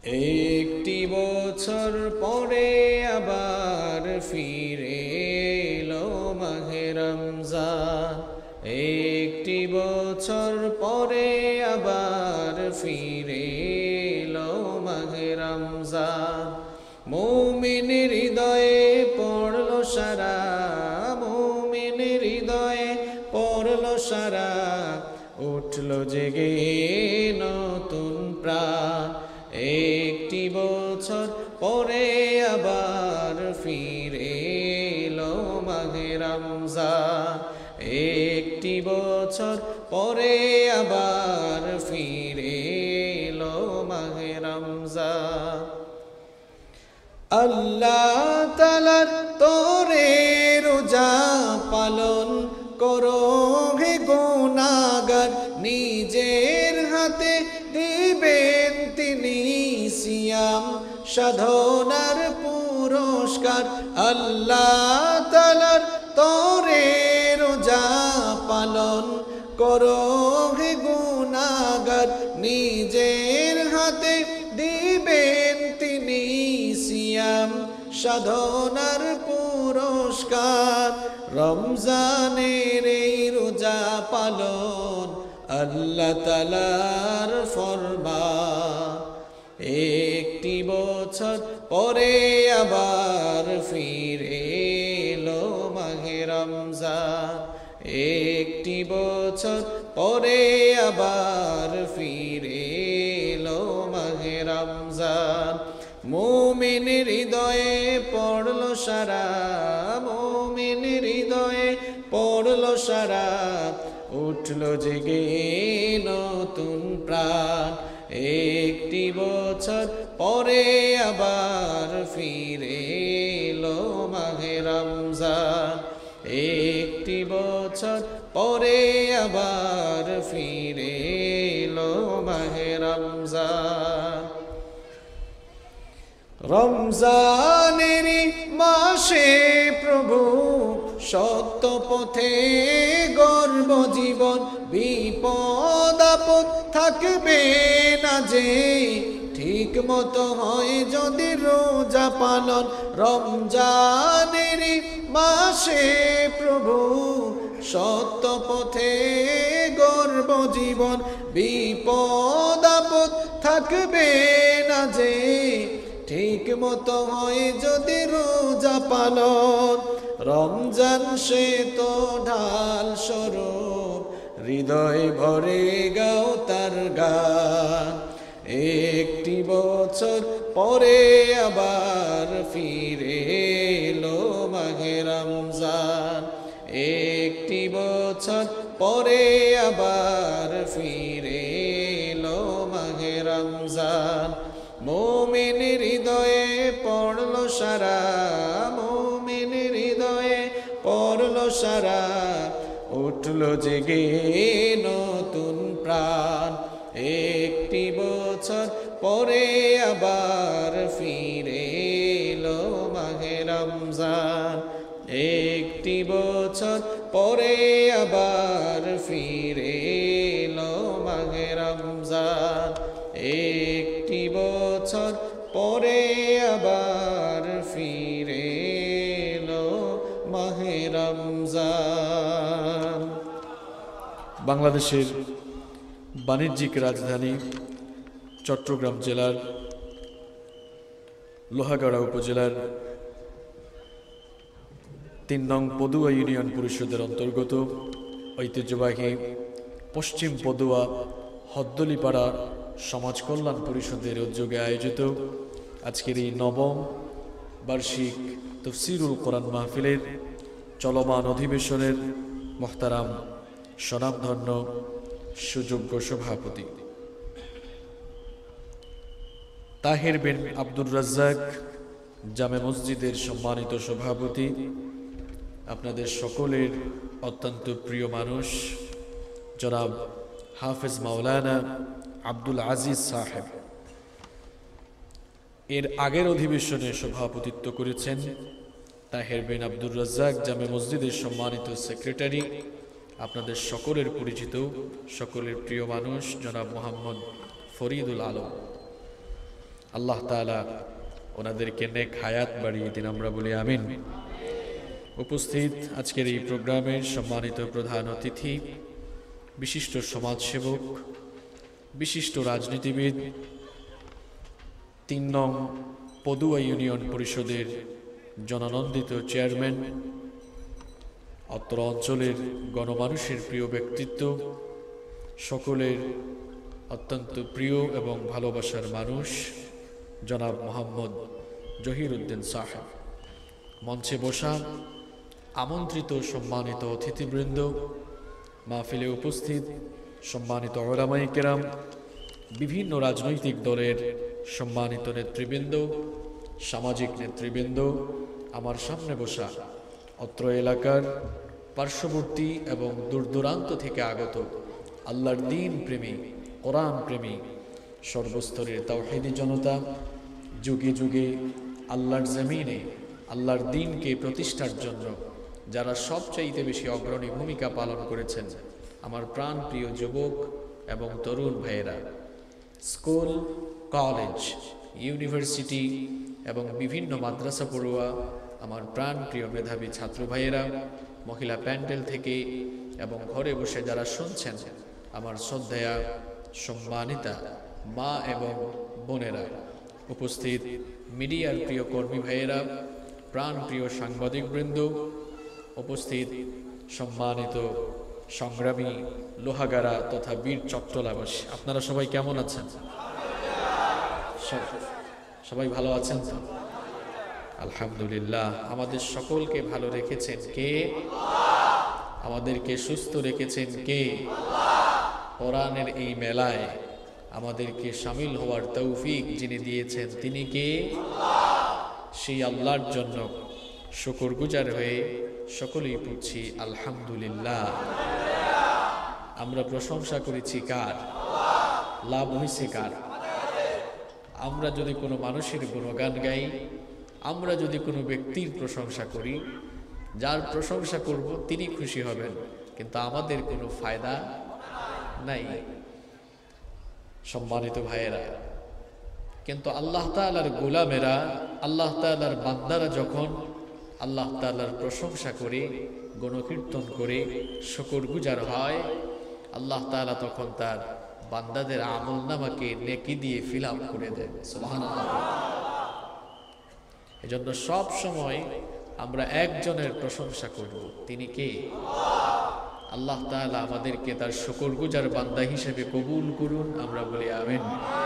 একটি বছর পরে আবার ফিরে এলো মাহে রমজান। একটি বছর পরে আবার ফিরে এলো মাহে রমজান। মুমিন হৃদয়ে পড়লো সারা, মুমিন হৃদয়ে পড়লো সারা, উঠলো জেগে নতুন প্রাণ। একটি বছর পরে আবার ফিরে এলো মাহে রমজান। একটি বছর পরে আবার ফিরে এলো মাহে রমজান। আল্লাহ তাআলার তরে রোজা পালন করো হে গুনাহগার, নিজের হাতে দিবেন তিনি সিয়াম সাধনার পুরস্কার। আল্লাহ তাআলার তরে রোজা পালন করো হে গুনাহগার, নিজের হাতে দিবেন তিনি সিয়াম সাধনার পুরস্কার। রমজানের এই রোজা পালন আল্লাহ তাআলার ফরমান। একটি বছর পরে আবার ফিরে এলো মাহে রমজান। একটি বছর পরে আবার ফিরে এলো মাহে রমজান। মুমিন হৃদয়ে পড়লো সারা, মুমিন হৃদয়ে পড়লো সারা, উঠলো জেগে নতুন প্রাণ। একটি বছর পরে আবার ফিরে এলো মাহে রমজান। একটি বছর পরে আবার ফিরে এলো মাহে রমজান। রমজানের মাসে প্রভু সত্য পথে গর্ব জীবন, বিপদ আপদ থাকবে না যে ঠিক মতো হয় যদি রোজা পালন। রমজানের মাসে প্রভু সত্য পথে গর্ব জীবন, বিপদ আপদ থাকবে না যে ঠিক মতো হয় যদি রোজা পালন। রমজান সে তো ঢাল স্বরূপ, হৃদয় ভরে গাও তার গান। একটি বছর পরে আবার ফিরে এলো মাহে রমজান। একটি বছর পরে আবার ফিরে এলো মাহে রমজান। মুমিন হৃদয়ে পড়লো সারা, মুমিন হৃদয়ে পড়লো সারা, উঠলো জেগে নতুন প্রাণ। একটি বছর পরে আবার ফিরে এলো মাহে রমজান। একটি বছর পরে আবার ফিরে এলো মাহে রমজান। একটি বছর পরে আবার ফিরে এলো মাহে রমজান। বাংলাদেশের বাণিজ্যিক রাজধানী চট্টগ্রাম জেলার লোহাগাড়া উপজেলার ৩ নং পদুয়া ইউনিয়ন পরিষদের অন্তর্গত ঐতিহ্যবাহী পশ্চিম পদুয়া হদ্দলিপাড়া সমাজ কল্যাণ পরিষদের উদ্যোগে আয়োজিত আজকের এই নবম বার্ষিক তফসিরুল কোরআন মাহফিলের চলমান অধিবেশনের মোহতারাম স্বনামধন্য সুযোগ্য সভাপতি তাহের বিন আব্দুর রাজ্জাক জামে মসজিদের সম্মানিত সভাপতি, আপনাদের সকলের অত্যন্ত প্রিয় মানুষ জনাব হাফেজ মাওলানা আব্দুল আজিজ সাহেব, এর আগের অধিবেশনে সভাপতিত্ব করেছেন তাহের বিন আব্দুর রাজ্জাক জামে মসজিদের সম্মানিত সেক্রেটারি, আপনাদের সকলের পরিচিত সকলের প্রিয় মানুষ জনাব মোহাম্মদ ফরিদুল আলম। আল্লাহ তাআলা ওনাদেরকে নেক হায়াত বাড়িয়ে দিন, আমরা বলি আমিন। উপস্থিত আজকের এই প্রোগ্রামের সম্মানিত প্রধান অতিথি, বিশিষ্ট সমাজসেবক, বিশিষ্ট রাজনীতিবিদ, ৩ নং পদুয়া ইউনিয়ন পরিষদের জননন্দিত চেয়ারম্যান, অত্র অঞ্চলের গণমানুষের প্রিয় ব্যক্তিত্ব, সকলের অত্যন্ত প্রিয় এবং ভালোবাসার মানুষ জনাব মোহাম্মদ জহিরউদ্দিন সাহেব, মঞ্চে বসা আমন্ত্রিত সম্মানিত অতিথিবৃন্দ, মাহফিলে উপস্থিত সম্মানিত উলামায়ে কেরাম, বিভিন্ন রাজনৈতিক দলের সম্মানিত নেতৃবৃন্দ, সামাজিক নেতৃবৃন্দ, আমার সামনে বসা অত্র এলাকার পার্শ্ববর্তী এবং দূরদূরান্ত থেকে আগত আল্লাহর দ্বীন প্রেমী, কোরআন প্রেমী, সর্বস্তরের তাওহীদি জনতা, যুগে যুগে আল্লাহর জমিনে আল্লাহর দ্বীনকে প্রতিষ্ঠার জন্য যারা সবচাইতে বেশি অগ্রণী ভূমিকা পালন করেছেন, আমার প্রাণপ্রিয় যুবক এবং তরুণ ভাইয়েরা, স্কুল, কলেজ, ইউনিভার্সিটি এবং বিভিন্ন মাদ্রাসা পড়ুয়া আমার প্রাণপ্রিয় মেধাবী ছাত্র ভাইয়েরা, মহিলা প্যান্ডেল থেকে এবং ঘরে বসে যারা শুনছেন, আমার শ্রদ্ধেয়া সম্মানিতা মা এবং বোনেরা, উপস্থিত মিডিয়ার প্রিয় কর্মী ভাইয়েরা, প্রাণপ্রিয় সাংবাদিকবৃন্দ, উপস্থিত সম্মানিত সংগ্রামী লোহাগারা তথা বীর চট্টলাবাসী, আপনারা সবাই কেমন আছেন? সবাই ভালো আছেন তো? আলহামদুলিল্লাহ। আমাদের সকলকে ভালো রেখেছেন কে? আমাদেরকে সুস্থ রেখেছেন কে? কোরআনের এই মেলায় আমাদেরকে শামিল হওয়ার তৌফিক যিনি দিয়েছেন তিনি কে? সেই আল্লাহর জন্য শুকরগুজার হয়ে সকলেই পড়ছি আলহামদুলিল্লাহ। আমরা প্রশংসা করেছি কার? লাভ হয়েছে কার? আমরা যদি কোনো মানুষের গুণগান গাই, আমরা যদি কোনো ব্যক্তির প্রশংসা করি, যার প্রশংসা করব তিনি খুশি হবেন, কিন্তু আমাদের কোনো ফায়দা নাই। সম্মানিত ভাইয়েরা, কিন্তু আল্লাহ তাআলার গোলামেরা, আল্লাহ তাআলার বান্দারা যখন আল্লাহ তাআলার প্রশংসা করে, গণকীর্তন করে, শুকরগুজার হয়, আল্লাহ তাআলা তখন তার বান্দাদের আমলনামাকে নেকি দিয়ে ফিল আপ করে দেন। সুবহানাল্লাহ। এজন্য সব সময় আমরা একজনের প্রশংসা করব, তিনি কে? আল্লাহ তাআলা আমাদেরকে তার শুকরগুজার বান্দা হিসেবে কবুল করুন, আমরা বলি আমিন।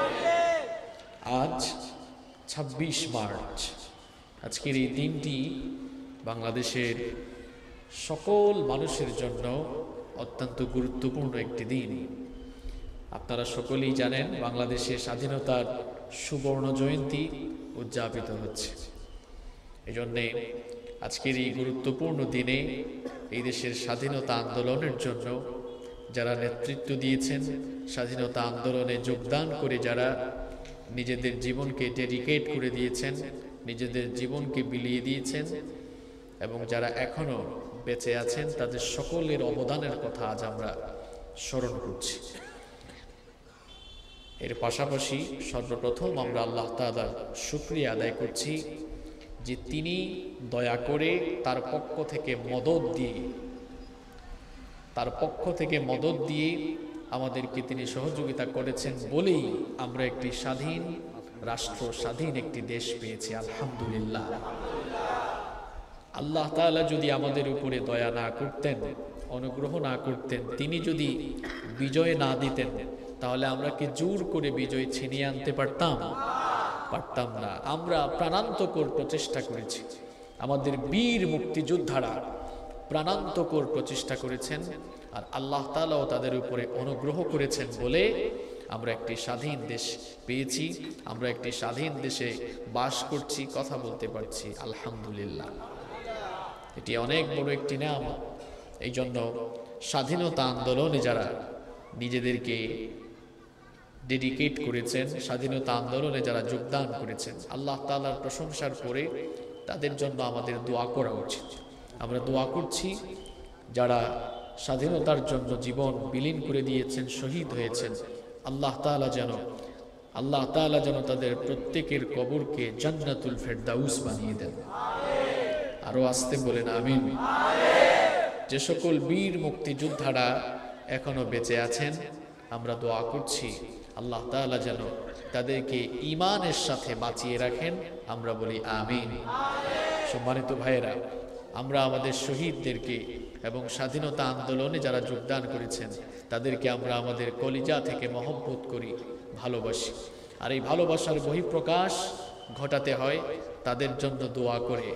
আজ ২৬ মার্চ, আজকের এই দিনটি বাংলাদেশের সকল মানুষের জন্য অত্যন্ত গুরুত্বপূর্ণ একটি দিন। আপনারা সকলেই জানেন বাংলাদেশের স্বাধীনতার সুবর্ণ জয়ন্তী উদযাপিত হচ্ছে। এজন্যে আজকের এই গুরুত্বপূর্ণ দিনে এই দেশের স্বাধীনতা আন্দোলনের জন্য যারা নেতৃত্ব দিয়েছেন, স্বাধীনতা আন্দোলনে যোগদান করে যারা নিজেদের জীবনকে ডেডিকেট করে দিয়েছেন, নিজেদের জীবনকে বিলিয়ে দিয়েছেন এবং যারা এখনো বেঁচে আছেন, তাদের সকলের অবদানের কথা আজ আমরা স্মরণ করছি। এর পাশাপাশি সর্বপ্রথম আমরা আল্লাহ তাআলার শুকরিয়া আদায় করছি যে তিনি দয়া করে তার পক্ষ থেকে মদদ দিয়ে আমাদেরকে তিনি সহযোগিতা করেছেন বলেই আমরা একটি স্বাধীন রাষ্ট্র, স্বাধীন একটি দেশ পেয়েছি। আলহামদুলিল্লাহ। আল্লাহ তাআলা যদি আমাদের উপরে দয়া না করতেন, অনুগ্রহ না করতেন, তিনি যদি বিজয় না দিতেন, তাহলে আমরা কি জোর করে বিজয় ছিনিয়ে আনতে পারতাম না। আমরা প্রাণান্তকর প্রচেষ্টা করেছি, আমাদের বীর মুক্তিযোদ্ধারা প্রাণান্তকর প্রচেষ্টা করেছেন, আর আল্লাহ তাআলাও তাদের উপরে অনুগ্রহ করেছেন বলে আমরা একটি স্বাধীন দেশ পেয়েছি, আমরা একটি স্বাধীন দেশে বাস করছি, কথা বলতে পারছি। আলহামদুলিল্লাহ, এটি অনেক বড় একটি নিয়ামত। এই জন্য স্বাধীনতা আন্দোলনে যারা নিজেদেরকে ডেডিকেট করেছেন, স্বাধীনতা আন্দোলনে যারা যোগদান করেছেন, আল্লাহ তাআলার প্রশংসার পরে তাদের জন্য আমাদের দোয়া করা উচিত। আমরা দোয়া করছি যারা স্বাধীনতার জন্য জীবন বিলীন করে দিয়েছেন, শহীদ হয়েছেন, আল্লাহ তাআলা যেন আল্লাহ তাআলা যেন তাদের প্রত্যেকের কবরকে জান্নাতুল ফেরদাউস বানিয়ে দেন। আরো আসতে বলেন আমিন। যে সকল বীর মুক্তিযোদ্ধারা এখনো বেঁচে আছেন, আমরা দোয়া করছি আল্লাহ তাআলা যেন তাদেরকে ঈমানের সাথে বাঁচিয়ে রাখেন, আমরা বলি আমিন। সম্মানিত ভাইয়েরা, আমরা আমাদের শহীদদেরকে এবং স্বাধীনতা আন্দোলনে যারা যোগদান করেছেন তাদেরকে আমরা আমাদের কলিজা থেকে মহব্বত করি, ভালোবাসি। আর এই ভালোবাসার বহিঃপ্রকাশ ঘটাতে হয় তাদের জন্য দোয়া করে।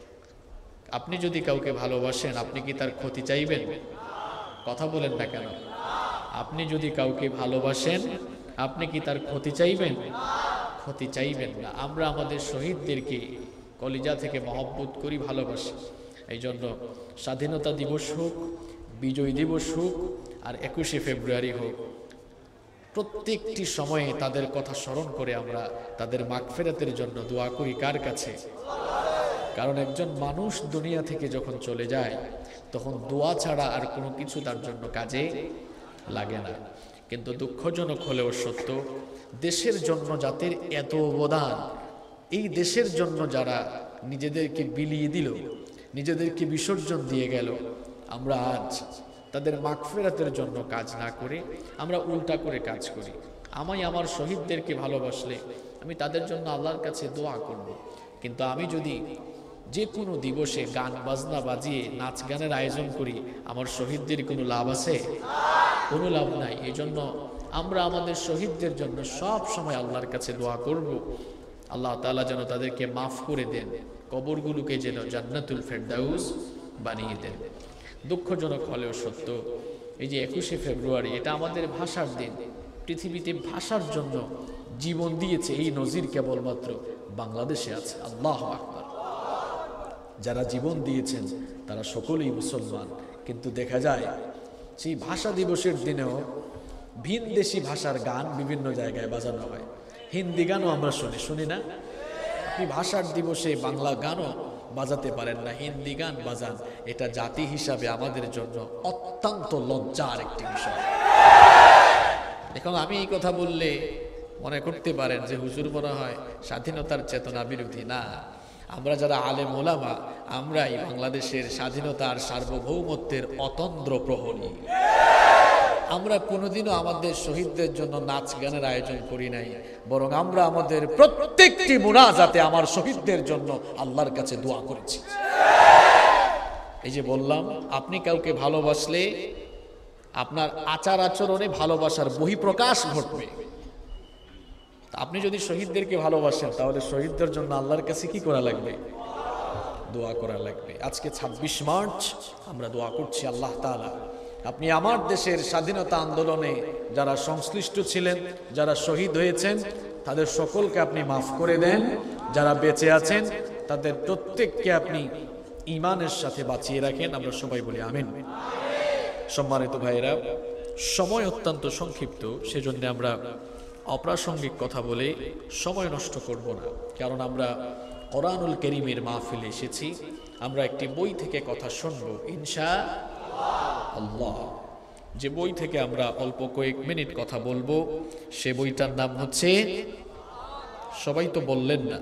আপনি যদি কাউকে ভালোবাসেন, আপনি কি তার ক্ষতি চাইবেন? কথা বলেন না কেন? আপনি যদি কাউকে ভালোবাসেন, আপনি কি তার ক্ষতি চাইবেন? ক্ষতি চাইবেন না। আমরা আমাদের শহীদদেরকে কলিজা থেকে মহব্বত করি, ভালোবাসি। এই জন্য স্বাধীনতা দিবস হোক, বিজয় দিবস হোক, আর 21শে ফেব্রুয়ারি হোক, প্রত্যেকটি সময়ে তাদের কথা স্মরণ করে আমরা তাদের মাগফিরাতের জন্য দোয়া করি। কার কাছে? কারণ একজন মানুষ দুনিয়া থেকে যখন চলে যায় তখন দোয়া ছাড়া আর কোনো কিছু তার জন্য কাজে লাগে না। কিন্তু দুঃখজনক হলেও সত্য, দেশের জন্য যাদের এত অবদান, এই দেশের জন্য যারা নিজেদেরকে বিলিয়ে দিল, নিজেদেরকে বিসর্জন দিয়ে গেল, আমরা আজ তাদের মাগফিরাতের জন্য কাজ না করে আমরা উল্টা করে কাজ করি। আমি আমার শহীদদেরকে ভালোবাসলে আমি তাদের জন্য আল্লাহর কাছে দোয়া করব, কিন্তু আমি যদি যে কোনো দিবসে গান বাজনা বাজিয়ে নাচ গানের আয়োজন করি, আমার শহীদদের কোনো লাভ আছে? কোনো লাভ নাই। এই জন্য আমরা আমাদের শহীদদের জন্য সব সময় আল্লাহর কাছে দোয়া করব, আল্লাহ তাআলা যেন তাদেরকে মাফ করে দেন, কবরগুলোকে যেন জান্নাতুল ফেরদাউস বানিয়ে দেন। দুঃখজনক হলেও সত্য, এই যে 21শে ফেব্রুয়ারি, এটা আমাদের ভাষার দিন। পৃথিবীতে ভাষার জন্য জীবন দিয়েছে এই নজির কেবলমাত্র বাংলাদেশে আছে। আল্লাহু আকবার। যারা জীবন দিয়েছেন তারা সকলেই মুসলমান, কিন্তু দেখা যায় সেই ভাষা দিবসের দিনেও ভিনদেশি ভাষার গান বিভিন্ন জায়গায় বাজানো হয়। হিন্দি গানও আমরা শুনি না? আপনি ভাষার দিবসে বাংলা গানও বাজাতে পারেন না, হিন্দি গান বাজান। এটা জাতি হিসাবে আমাদের জন্য অত্যন্ত লজ্জার একটি বিষয়। এখন আমি এই কথা বললে মনে করতে পারেন যে হুজুর মনে হয় স্বাধীনতার চেতনা বিরোধী। না, আমরা যারা আলেম ওলামা, আমরাই বাংলাদেশের স্বাধীনতার সার্বভৌমত্বের অতন্দ্র প্রহরী। আমরা কোনোদিনও আমাদের শহীদদের জন্য নাচ গানের আয়োজন করি নাই, বরং আমরা আমাদের প্রত্যেকটি মুনাজাতে আমার শহীদদের জন্য আল্লাহর কাছে দোয়া করেছি। এই যে বললাম, আপনি কাউকে ভালোবাসলে আপনার আচার আচরণে ভালোবাসার বহিঃপ্রকাশ ঘটবে। আপনি যদি শহীদদেরকে ভালোবাসেন, তাহলে শহীদদের জন্য আল্লাহর কাছে কি করা লাগবে? দোয়া করা লাগবে। আজকে 26 মার্চ আমরা দোয়া করছি, আল্লাহ তাআলা আপনি আমার দেশের স্বাধীনতা আন্দোলনে যারা সংশ্লিষ্ট ছিলেন, যারা শহীদ হয়েছেন, তাদের সকলকে আপনি মাফ করে দেন। যারা বেঁচে আছেন তাদের প্রত্যেককে আপনি ঈমানের সাথে বাঁচিয়ে রাখেন, আমরা সবাই বলি আমিন। সম্মানিত ভাইয়েরা, সময় অত্যন্ত সংক্ষিপ্ত, সেজন্য আমরা অপ্রাসঙ্গিক কথা বলে সময় নষ্ট করব না। কারণ আমরা কোরআনুল কারীমের মাহফিলে এসেছি, আমরা একটি বই থেকে কথা শুনবো ইনশাআল্লাহ। যে বই থেকে আমরা অল্প কয়েক মিনিট কথা বলবো, সে বইটার নাম হচ্ছে, সবাই তো বললেন না,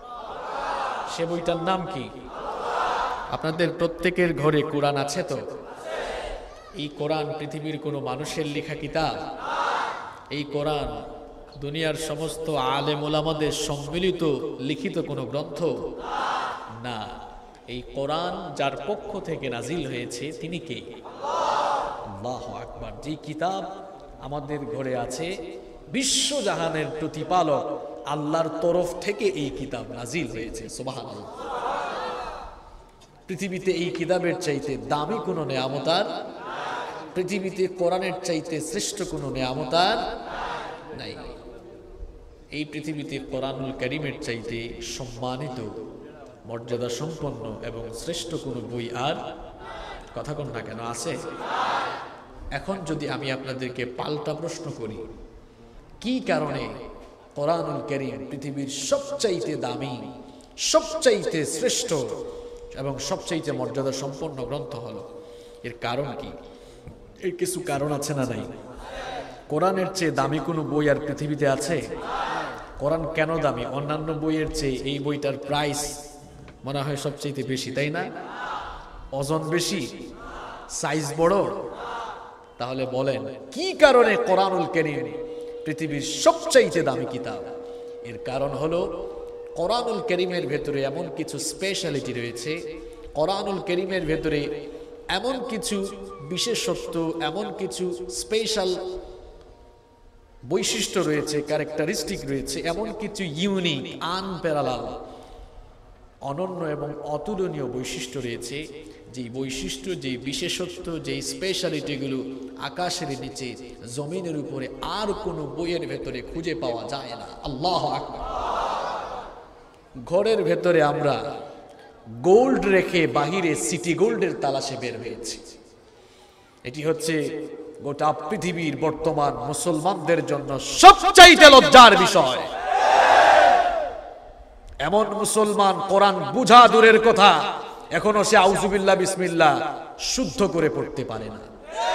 সে বইটার নাম কি? আপনাদের প্রত্যেকের ঘরে কোরআন আছে তো? এই কোরআন পৃথিবীর কোনো মানুষের লেখা কিতাব? এই কোরআন দুনিয়ার সমস্ত আলেম ওলামাদের সম্মিলিত লিখিত কোনো গ্রন্থ না। এই কোরআন যার পক্ষ থেকে নাজিল হয়েছে তিনি কে? আল্লাহু আকবার। যে কিতাব আমাদের ঘরে আছে, বিশ্বজাহানের প্রতিপালক আল্লাহর তরফ থেকে এই কিতাব নাজিল হয়েছে। সুবহানাল্লাহ। পৃথিবীতে এই কিতাবের চাইতে দামি কোনো নেয়ামত আর, পৃথিবীতে কোরআনের চাইতে শ্রেষ্ঠ কোনো নেয়ামত আর নাই। এই পৃথিবীতে কোরআনুল কারীমের চাইতে সম্মানিত, মর্যাদা সম্পন্ন এবং শ্রেষ্ঠ কোনো বই আর, কথা কোন না কেন, আছে? এখন যদি আমি আপনাদেরকে পাল্টা প্রশ্ন করি, কি কারণে কোরআনুল কারীম পৃথিবীর সবচাইতে দামি, সবচাইতে শ্রেষ্ঠ এবং সবচাইতে মর্যাদা সম্পন্ন গ্রন্থ হলো, এর কারণ কি? এর কিছু কারণ আছে না নাই? কোরআনের চেয়ে দামি কোনো বই আর পৃথিবীতে আছে? কোরআন কেন দামি? অন্যান্য বইয়ের চেয়ে এই বইটার প্রাইস মনে হয় সবচেয়ে বেশি, তাই না? ওজন বেশি, সাইজ বড়। তাহলে বলেন কি কারণে কোরআনুল কারীম পৃথিবীর সবচেয়ে দামি কিতাব? এর কারণ হলো কোরআনুল কারীমের ভেতরে এমন কিছু স্পেশালিটি রয়েছে, কোরআনুল কারীমের ভেতরে এমন কিছু বিশেষত্ব, এমন কিছু স্পেশাল বৈশিষ্ট্য রয়েছে, ক্যারেক্টারিস্টিক রয়েছে, এমন কিছু ইউনিক, আনপ্যারালাল, অনন্য এবং অতুলনীয় বৈশিষ্ট্য রয়েছে, যে বৈশিষ্ট্য, যে বিশেষত্ব, যে স্পেশালিটিগুলো আকাশের নিচে, জমিনের উপরে আর কোনো বইয়ের ভেতরে খুঁজে পাওয়া যায় না। আল্লাহু আকবার। ঘরের ভেতরে আমরা গোল্ড রেখে বাহিরে সিটি গোল্ডের তালাশে বের হয়েছি। এটি হচ্ছে গোটা পৃথিবীর বর্তমান মুসলমানদের জন্য সবচাইতে লজ্জার বিষয়। এমন মুসলমান কোরআন বুঝা দূরের কথা, এখনো সে আউযুবিল্লাহ বিসমিল্লাহ শুদ্ধ করে পড়তে পারে না।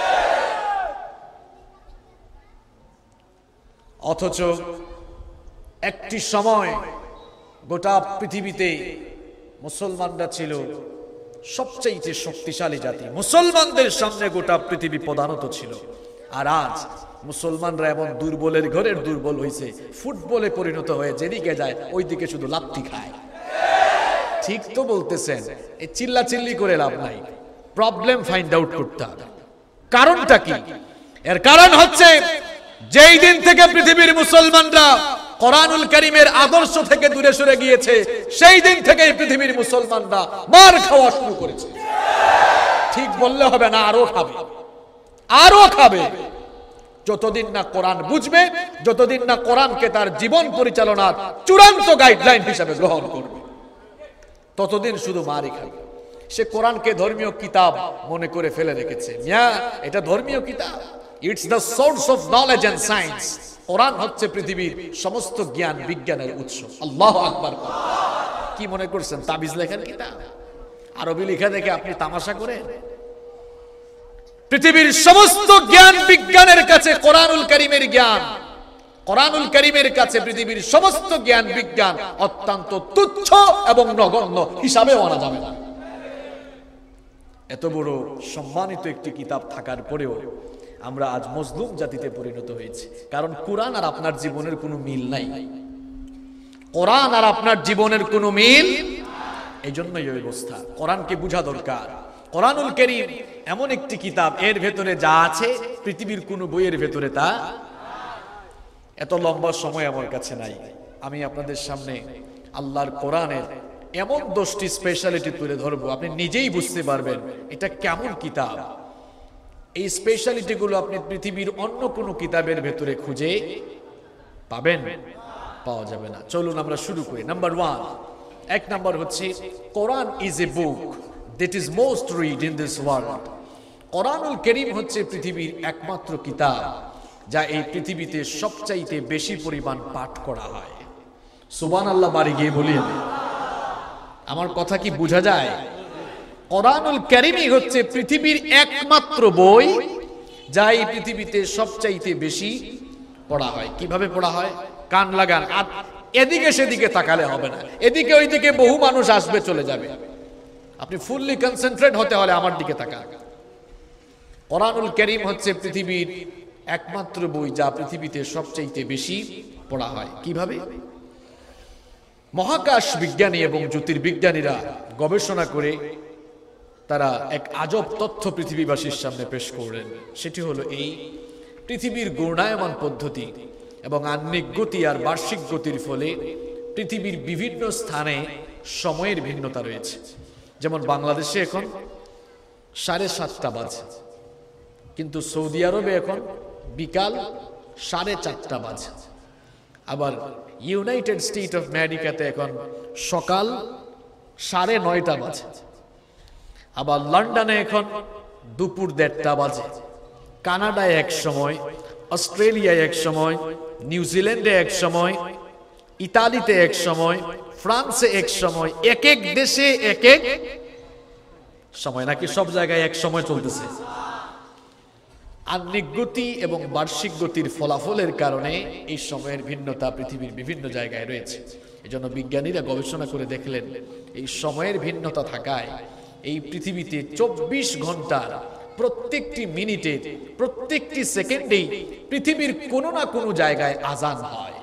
অথচ একটি সময় গোটা পৃথিবীতে মুসলমানরা ছিল সবচেয়ে শক্তিশালী জাতি, মুসলমানদের সামনে গোটা পৃথিবী প্রধানত ছিল। আর আজ মুসলমানরা এমন দুর্বলের ঘরের দুর্বল হয়েছে, ফুটবলে পরিণত হয়ে যেদিকে যায় ওইদিকে শুধু লাথি খায়। ঠিক তো বলতেছেন, এই চিল্লা চিল্লি করে লাভ নাই, প্রবলেম ফাইন্ড আউট করতে হবে। কারণটা কি? এর কারণ হচ্ছে যেই দিন থেকে পৃথিবীর মুসলমানরা কোরআনুল কারীমের আদর্শ থেকে দূরে সরে গিয়েছে, সেই দিন থেকেই পৃথিবীর মুসলমানরা মার খাওয়া শুরু করেছে। ঠিক বললে হবে না, আরো খাবে, আরো খাবে। যতদিন না কোরআন বুঝবে, যতদিন না কোরআনকে তার জীবন পরিচালনার চূড়ান্ত গাইডলাইন হিসেবে গ্রহণ করবে, ততদিন শুধু মারই খাবে। সে কোরআনকে ধর্মীয় কিতাব মনে করে ফেলে রেখেছে। মিয়া, এটা ধর্মীয় কিতাব, it's the source of knowledge and science. কোরআন হচ্ছে পৃথিবীর সমস্ত জ্ঞান বিজ্ঞানের উৎস। আল্লাহু আকবার। কি মনে করছেন তাবিজ লেখার কিতাব? আরবি লেখা দেখে আপনি তামাশা করেন? পৃথিবীর সমস্ত জ্ঞান বিজ্ঞানের কাছে কোরআনুল কারীমের জ্ঞান, কোরআনুল কারীমের কাছে পৃথিবীর সমস্ত জ্ঞান বিজ্ঞান অত্যন্ত তুচ্ছ এবং নগণ্য, হিসাবেও আনা যাবে না। এত বড় সম্মানিত একটি কিতাব থাকার পরেও আমরা আজ মজলুম জাতিতে পরিণত হয়েছি। কারণ কোরআন আর আপনার জীবনের কোনো মিল নাই। কোরআন আর আপনার জীবনের কোনো মিল, এই জন্যই এই অবস্থা। কোরআনকে বোঝা দরকার। কোরআনুল কারীম এমন একটি কিতাব, এর ভেতরে যা আছে পৃথিবীর কোনো বইয়ের ভেতরে তা। এত লম্বা সময় আমার কাছে নাই, আমি আপনাদের সামনে আল্লাহর কোরআনের এমন 10টি স্পেশালিটি তুলে ধরবো, আপনি নিজেই বুঝতে পারবেন এটা কেমন কিতাব। এই স্পেশালিটি গুলো আপনি পৃথিবীর অন্য কোনো কিতাবের ভেতরে খুঁজে পাবেন? পাওয়া যাবে না। চলুন আমরা শুরু করি। নাম্বার 1, 1 নাম্বার হচ্ছে Quran is a book that is most read in this world. কোরআনুল কারীম হচ্ছে পৃথিবীর একমাত্র কিতাব যা এই পৃথিবীতে সবচাইতে বেশি পরিমাণ পাঠ করা হয়। সুবহানাল্লাহ, বাড়ি গিয়ে বলি। আমার কথা কি বোঝা যায়? কোরআনুল কারীমই হচ্ছে পৃথিবীর একমাত্র বই যা এই পৃথিবীতে সবচাইতে বেশি পড়া হয়। কিভাবে পড়া হয়? কান লাগান, আর এদিকে সেদিকে তাকালে হবে না। এদিকে ওইদিকে বহু মানুষ আসবে চলে যাবে, আপনি ফুললি কনসেন্ট্রেট হতে হলে আমার দিকে তাকান। কোরআনুল কারীম হচ্ছে পৃথিবীর একমাত্র বই যা পৃথিবীতে সবচাইতে বেশি পড়া হয়। কিভাবে? মহাকাশ বিজ্ঞানী এবং জ্যোতির্বিজ্ঞানীরা গবেষণা করে তারা এক আজব তথ্য পৃথিবীবাসীর সামনে পেশ করলেন। সেটি হলো এই পৃথিবীর ঘূর্ণায়মান পদ্ধতি এবং আহ্নিক গতি আর বার্ষিক গতির ফলে পৃথিবীর বিভিন্ন স্থানে সময়ের ভিন্নতা রয়েছে। যেমন বাংলাদেশে এখন 7:30 বাজে, কিন্তু সৌদি আরবে এখন বিকাল 4:30 বাজে। আবার ইউনাইটেড স্টেট অফ আমেরিকাতে এখন সকাল 9:30 বাজে। আবার লন্ডনে এখন দুপুর 1:30 বাজে। কানাডায় এক সময়, অস্ট্রেলিয়ায় এক সময়, নিউজিল্যান্ডে এক সময়, ইতালিতে এক সময়, ফ্রান্সে এক সময়, এক এক দেশে এক এক সময়, নাকি সব জায়গায় এক সময় চলতেছে? আহ্নিক গতি এবং বার্ষিক গতির ফলাফলের কারণে এই সময়ের ভিন্নতা পৃথিবীর বিভিন্ন জায়গায় রয়েছে। এজন্য বিজ্ঞানীরা গবেষণা করে দেখলেন এই সময়ের ভিন্নতা থাকায় এই পৃথিবীতে 24 ঘন্টার প্রত্যেকটি মিনিটে প্রত্যেকটি সেকেন্ডেই পৃথিবীর কোনো না কোনো জায়গায় আজান হয়।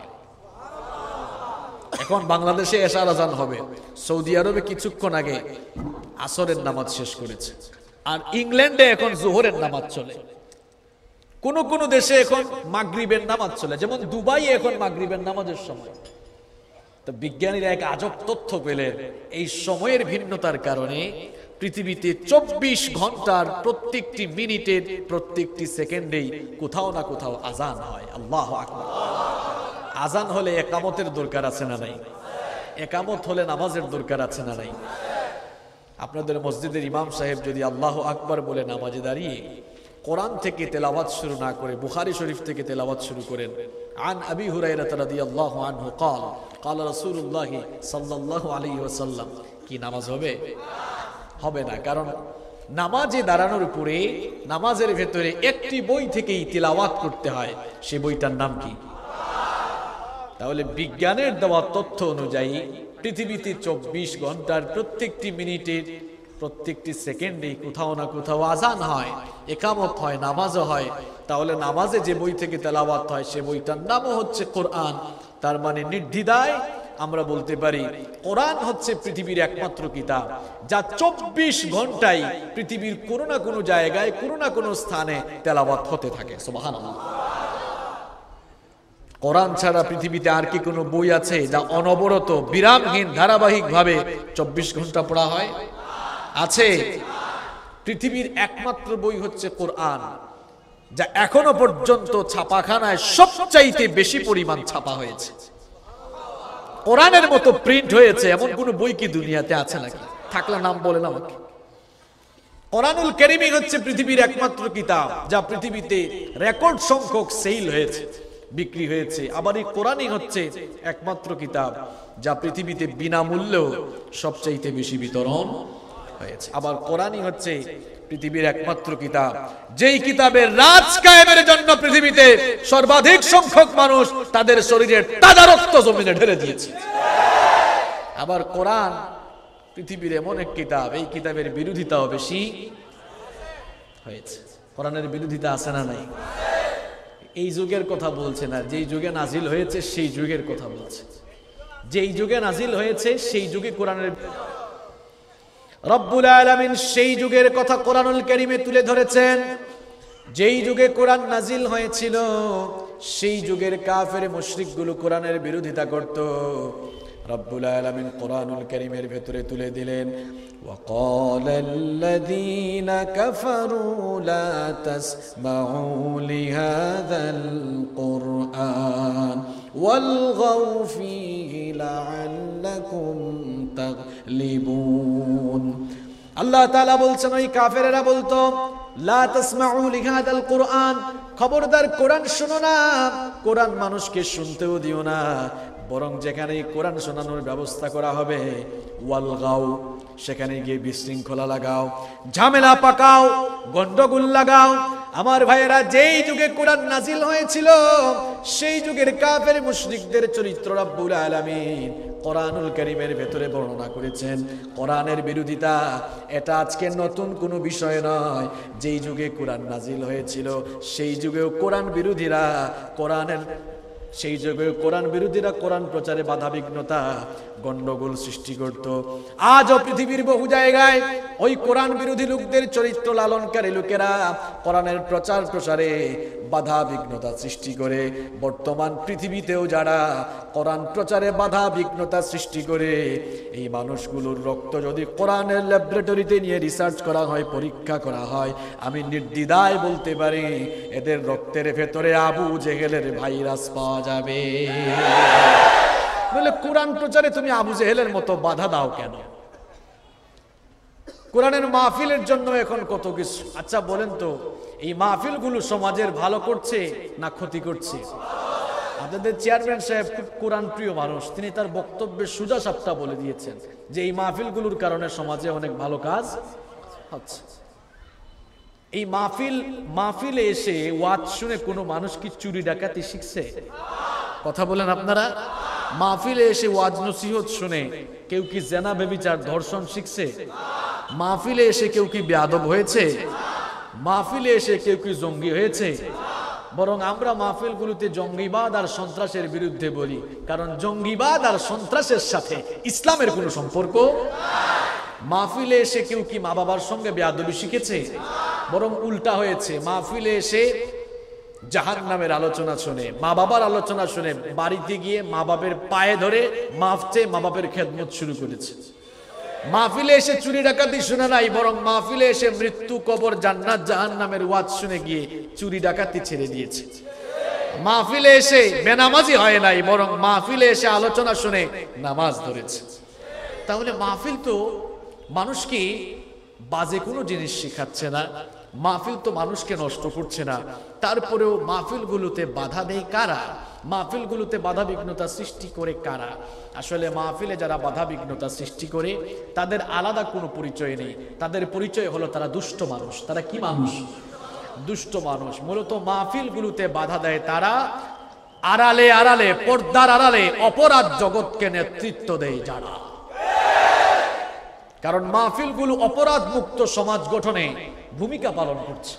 এখন বাংলাদেশে এশার আজান হবে, সৌদি আরবে কিছুক্ষণ আগে আসরের নামাজ শেষ করেছে, আর ইংল্যান্ডে এখন জোহরের নামাজ চলে, কোন কোন দেশে এখন মাগরিবের নামাজ চলে, যেমন দুবাই এখন মাগরিবের নামাজের সময়। তো বিজ্ঞানীরা এক আজব তথ্য পেলেন, এই সময়ের ভিন্নতার কারণে পৃথিবীতে 24 ঘন্টার প্রত্যেকটি মিনিটের প্রত্যেকটি সেকেন্ডেই কোথাও না কোথাও আজান হয়। আল্লাহু আকবার। আজান হলে একামতের দরকার আছে না নাই? একামত হলে নামাজের দরকার আছে না নাই? আপনাদের মসজিদের ইমাম সাহেব যদি আল্লাহু আকবার বলে নামাজে দাঁড়িয়ে কোরআন থেকে তেলাওয়াত শুরু না করে বুখারী শরীফ থেকে তেলাওয়াত শুরু করেন, আন আবি হুরায়রা রাদিয়াল্লাহু আনহু قال قال رسول الله صلى الله عليه وسلم, কি নামাজ হবে? হবে না। কারণ নামাজে দাঁড়ানোর পরে নামাজের ভেতরে একটি বই থেকেই তেলাওয়াত করতে হয়, সেই বইটার নাম কি? তাহলে বিজ্ঞানের দেওয়া তথ্য অনুযায়ী পৃথিবীতে 24 ঘন্টার প্রত্যেকটি মিনিটের প্রত্যেকটি সেকেন্ডে কোথাও না কোথাও আজান হয়, ইকামত হয়, নামাজও হয়। তাহলে নামাজে যে বই থেকে তেলাওয়াত হয় সে বইটার নামও হচ্ছে কোরআন। তার মানে নির্দ্বিধায় আমরা বলতে পারি কোরআন হচ্ছে পৃথিবীর একমাত্র কিতাব যা 24 ঘন্টায় পৃথিবীর কোনো না কোনো জায়গায় কোনো না কোনো স্থানে তেলাওয়াত হতে থাকে। সুবহানাল্লাহ। কোরআন ছাড়া পৃথিবীতে আর কি কোনো বই আছে যা অনবরত বিরামহীন ধারাবাহিকভাবে 24 ঘন্টা পড়া হয়? আছে। পৃথিবীর একমাত্র বই হচ্ছে কোরআন, যা এখনো পর্যন্ত ছাপাখানায় সবচাইতে বেশি পরিমাণ ছাপা হয়েছে। কোরআনের মতো প্রিন্ট হয়েছে এমন কোন বই কি দুনিয়াতে আছে নাকি? থাকলে নাম বলেন আমাকে। কোরআনুল কারীমই হচ্ছে পৃথিবীর একমাত্র কিতাব যা পৃথিবীতে রেকর্ড সংখ্যক সেল হয়েছে, বিক্রি হয়েছে। আবার এই কোরআনই হচ্ছে একমাত্র কিতাব যা পৃথিবীতে বিনামূল্যেও সবচাইতে বেশি বিতরণ হয়েছে। আবার কোরআনই হচ্ছে পৃথিবীর একমাত্র কিতাব যেই কিতাবের রাজ কায়েমের জন্য পৃথিবীতে সর্বাধিক সংখ্যক মানুষ তাদের শরীরের তাজা রক্ত জমিনে ঢেলে দিয়েছে। আবার কোরআন পৃথিবীর এমন এক কিতাব, এই কিতাবের বিরোধিতাও বেশি হয়েছে। কোরআনের বিরোধিতা আছে না নাই? এই যুগের কথা বলছে না, যেই যুগে নাজিল হয়েছে সেই যুগের কথা বলছে। যেই যুগে নাজিল হয়েছে সেই যুগে কোরআনের রব্বুল আলামিন সেই যুগের কথা কোরআনুল কারীমে তুলে ধরেছেন। যেই যুগে কোরআন নাজিল হয়েছিল সেই যুগের কাফের মুশরিকগুলো কোরআনের বিরোধিতা করত। রব্বুল আলামিন কোরআনুল কারীমের ভেতরে তুলে দিলেন, ওয়াকালাল্লাযীনা কাফারু লা তাসমাউ লিহাযাল কুরআন ওয়ালগাউ ফীহি লাআল্লাকুম তাগলিবুন। আল্লাহ তাআলা বলছেন ওই কাফেরেরা বলতো, লা তাসমাউ লিহাযাল কুরআন, খবরদার কোরআন শোনো না, কোরআন মানুষকে শুনতেও দিও না, বরং যেখানে কোরআন শোনানোর ব্যবস্থা করা হবে ওয়ালগাও, সেখানে গিয়ে বিশৃঙ্খলা লাগাও, ঝামেলা পাকাও, গন্ডগোল লাগাও। আমার ভাইয়েরা, যেই যুগে কোরআন নাজিল হয়েছিল সেই যুগের কাফের মুশরিকদের চরিত্র রব্বুল আলামিন কোরআনুল কারীমের ভেতরে বর্ণনা করেছেন। কোরআনের বিরোধিতা এটা আজকে নতুন কোনো বিষয় নয়। যেই যুগে কোরআন নাজিল হয়েছিল সেই যুগেও কোরআন বিরোধীরা কোরআন প্রচারে বাধা বিঘ্নতা গন্ডগোল সৃষ্টি করত। আজও পৃথিবীর বহু জায়গায় ওই কোরআন বিরোধী লোকদের চরিত্র লালনকারী লোকেরা কোরআনের প্রচার প্রসারে বাধা বিঘ্নতা সৃষ্টি করে। বর্তমান পৃথিবীতেও যারা কোরআন প্রচারে বাধা বিঘ্নতা সৃষ্টি করে, এই মানুষগুলোর রক্ত যদি কোরআনের ল্যাবরেটরিতে নিয়ে রিসার্চ করা হয়, পরীক্ষা করা হয়, আমি নির্দ্বিধায় বলতে পারি এদের রক্তের ভেতরে আবু জেহেলের ভাইরাস পাওয়া যাবে। বলে কোরআন প্রচারে তুমি আবু জেহেলের মতো বাধা দাও কেন? কোরআনের মাহফিলের জন্য এখন কত কিছু। আচ্ছা বলেন তো, এই মাহফিলগুলো সমাজের ভালো করছে না ক্ষতি করছে? আপনাদের চেয়ারম্যান সাহেব খুব কোরআন প্রিয় মানুষ, তিনি তার বক্তব্যে সুজা সাপটা বলে দিয়েছেন যে এই মাহফিলগুলোর কারণে সমাজে অনেক ভালো কাজ হচ্ছে। এই মাহফিলে এসে ওয়াজ শুনে কোনো মানুষ কি চুরি ডাকাতি শিখছে? কথা বলেন আপনারা। মাহফিলে এসে ওয়াজ নসিহত শুনে কেউ কি জেনা ব্যভিচার ধর্ষণ শিখছে? মাহফিলে এসে কেউ কি বেয়াদব হয়েছে? মাহফিলে এসে কেউ কি জঙ্গি হয়েছে? বরং আমরা মাহফিলগুলোতে জঙ্গিবাদ আর সন্ত্রাসের বিরুদ্ধে বলি, কারণ জঙ্গিবাদ আর সন্ত্রাসের সাথে ইসলামের কোনো সম্পর্ক। মাহফিলে এসে কেউ কি মা বাবার সঙ্গে বেয়াদবি শিখেছে? বরং উল্টা হয়েছে, মাহফিলে এসে জাহান্নামের আলোচনা শুনে, মা বাবার আলোচনা শুনে বাড়িতে গিয়ে মা বাবার পায়ে ধরে মাফ চেয়ে মা বাবার খেদমত শুরু করেছে। মাহফিলে এসে চুরি ডাকাতি শুনে নাই, বরং মাহফিলে এসে মৃত্যু, কবর, জান্নাত, জাহান্নামের ওয়াজ শুনে গিয়ে চুরি ডাকাতি ছেড়ে দিয়েছে। মাহফিলে এসে বেনামাজি হয় নাই, বরং মাহফিলে এসে আলোচনা শুনে নামাজ ধরেছে। তাহলে মাহফিল তো মানুষকে বাজে কোনো জিনিস শেখাচ্ছে না, মাহফিল তো মানুষকে নষ্ট করছে না। তারপরেও মাহফিলগুলোতে বাধা দেয় কারা? মাহফিলগুলোতে বাধা বিঘ্নতা সৃষ্টি করে কারা? আসলে মাহফিলে যারা বাধা বিঘ্নতা সৃষ্টি করে তাদের আলাদা কোনো পরিচয় নেই, তাদের পরিচয় হলো তারা দুষ্ট মানুষ। তারা কি মানুষ? দুষ্ট মানুষ। মূলত মাহফিলগুলোতে বাধা দেয় তারা, আড়ালে আড়ালে, পর্দার আড়ালে অপরাধ জগৎকে নেতৃত্ব দেয় যারা। কারণ মাহফিলগুলো অপরাধ মুক্ত সমাজ গঠনে ভূমিকা পালন করছে।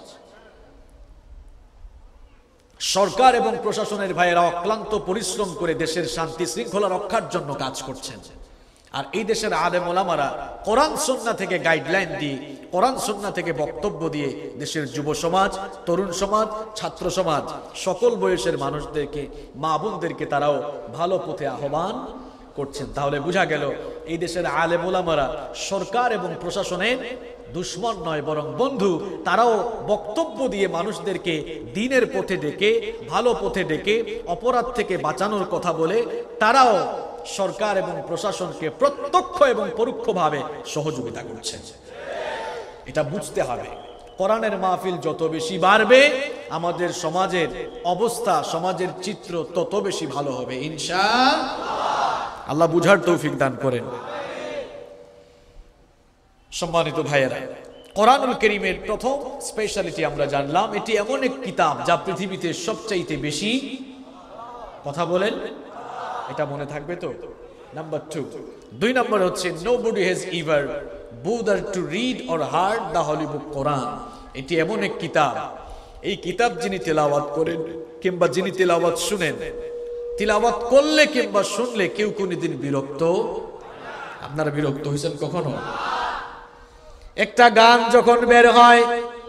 সরকার এবং প্রশাসনের ভাইয়েরা অক্লান্ত পরিশ্রম করে দেশের শান্তি শৃঙ্খলা রক্ষার জন্য কাজ করছেন। আর এই দেশের আলেম ওলামারা কোরআন সুন্নাহ থেকে গাইডলাইন দিয়ে, কোরআন সুন্নাহ থেকে বক্তব্য দিয়ে দেশের যুব সমাজ, তরুণ সমাজ, ছাত্র সমাজ, সকল বয়সের মানুষদেরকে, মা বোনদেরকে তারাও ভালো পথে আহ্বান করছেন। তাহলে বোঝা গেল এই দেশের আলেম ওলামারা সরকার এবং প্রশাসনের দুশ্মন নয়, বরং বন্ধু। তারাও বক্তব্য দিয়ে মানুষদেরকে দ্বীনের পথে ডেকে, ভালো পথে ডেকে, অপরাধ থেকে বাঁচানোর কথা বলে তারাও সরকার এবং প্রশাসনকে প্রত্যক্ষ এবং পরোক্ষভাবে সহযোগিতা করছে। এটা বুঝতে হবে। কোরআনের মাহফিল যত বেশি বাড়বে, আমাদের সমাজের অবস্থা, সমাজের চিত্র তত বেশি ভালো হবে ইনশাআল্লাহ। আল্লাহ বুঝার তৌফিক দান করেন। সম্মানিত ভাইয়েরা, কোরআনুল কারীমের প্রথম স্পেশালিটি আমরা জানলাম, এটি এমন এক কিতাব যা পৃথিবীতে সবচাইতে বেশি কথা বলেন। এটা মনে থাকবে তো? নাম্বার 2। 2 নম্বর হচ্ছে nobody has ever bothered to read or heard the holy book Quran. এটি এমন এক কিতাব, এই কিতাব যিনি তেলাওয়াত করেন কিংবা যিনি তেলাওয়াত শুনেন, তিলাওয়াত করলে কিংবা শুনলে কেউ কোনদিন বিরক্ত। আপনারা বিরক্ত হয়েছেন কখনো? একটা গান যখন বের হয়,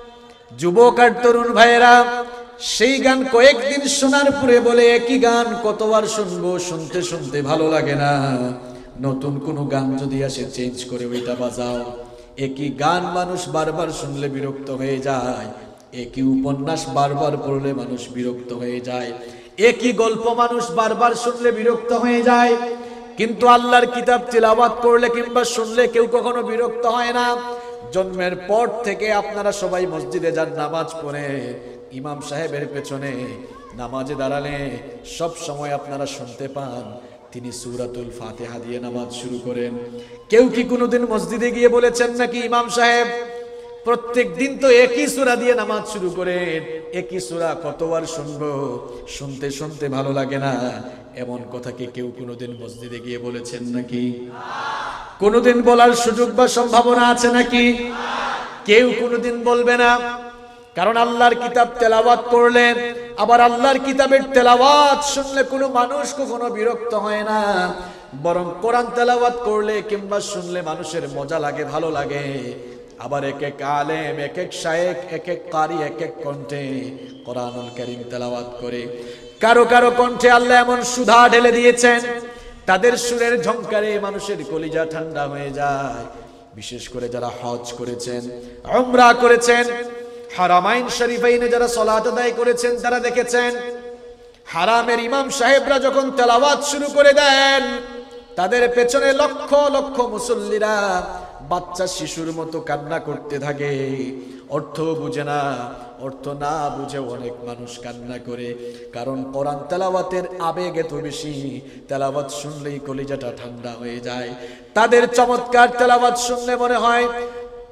যুবক আর তরুণ ভাইয়েরা সেই গান কয়েকদিন শোনার পরে বলে একই গান কতবার শুনবো, শুনতে শুনতে ভালো লাগে না, নতুন কোন গান যদি আসে চেঞ্জ করে ওইটা বাজাও। একই গান মানুষ বারবার শুনলে বিরক্ত হয়ে যায়, একই উপন্যাস বারবার পড়লে মানুষ বিরক্ত হয়ে যায়, একই গল্প মানুষ বারবার শুনলে বিরক্ত হয়ে যায়। কিন্তু আল্লাহর কিতাব তিলাওয়াত করলে কিংবা শুনলে কেউ কখনো বিরক্ত হয় না। জন্মের পর থেকে আপনারা সবাই মসজিদে যান, নামাজ পড়ে ইমাম সাহেবের পেছনে নামাজে দাঁড়ালে সব সময় আপনারা শুনতে পান তিনি সূরাতুল ফাতিহা দিয়ে নামাজ শুরু করেন। কেউ কি কোনোদিন মসজিদে গিয়ে বলেছেন নাকি ইমাম সাহেব প্রত্যেক দিন তো একই সূরা দিয়ে নামাজ শুরু করেন, একই সূরা কতবার শুনবো, শুনতে শুনতে ভালো লাগে না, এমন কথা কি কেউ কোনোদিন মসজিদে গিয়ে বলেছেন নাকি? কোনোদিন বলার সুযোগ বা সম্ভাবনা আছে নাকি? কেউ কোনোদিন বলবে না। কারণ আল্লাহর কিতাব তেলাওয়াত করলেন, আবার আল্লাহর কিতাবের তেলাওয়াত শুনলে কোনো মানুষ কখনো বিরক্ত হয় না, বরং কোরআন তেলাওয়াত করলে কিংবা শুনলে মানুষের মজা লাগে, ভালো লাগে। আবার এক এক আলেম, এক এক শায়েখ, এক এক কারি, এক এক কণ্ঠে কোরআনুল কারীম তেলাওয়াত করে। কারো কারো কণ্ঠে আল্লাহ এমন সুধা ঢেলে দিয়েছেন, তাদের সুরের ঝংকারে মানুষের কলিজা ঠান্ডা হয়ে যায়। বিশেষ করে যারা হজ করেছেন, উমরা করেছেন, হারামাইন শরীফাইনে যারা সালাত আদায় করেছেন, তারা দেখেছেন হারামের ইমাম সাহেবরা যখন তেলাওয়াত শুরু করে দেন, তাদের পেছনে লক্ষ লক্ষ মুসল্লিরা বাচ্চা শিশুর মতো কান্না করতে থাকে। অর্থ বুঝে না, অর্থ না বুঝে অনেক মানুষ কান্না করে, কারণ কোরআন তেলাওয়াতের আবেগ এত বেশি, তেলাওয়াত শুনলেই কলিজাটা ঠান্ডা হয়ে যায়। তাদের চমৎকার তেলাওয়াত শুনলে মনে হয়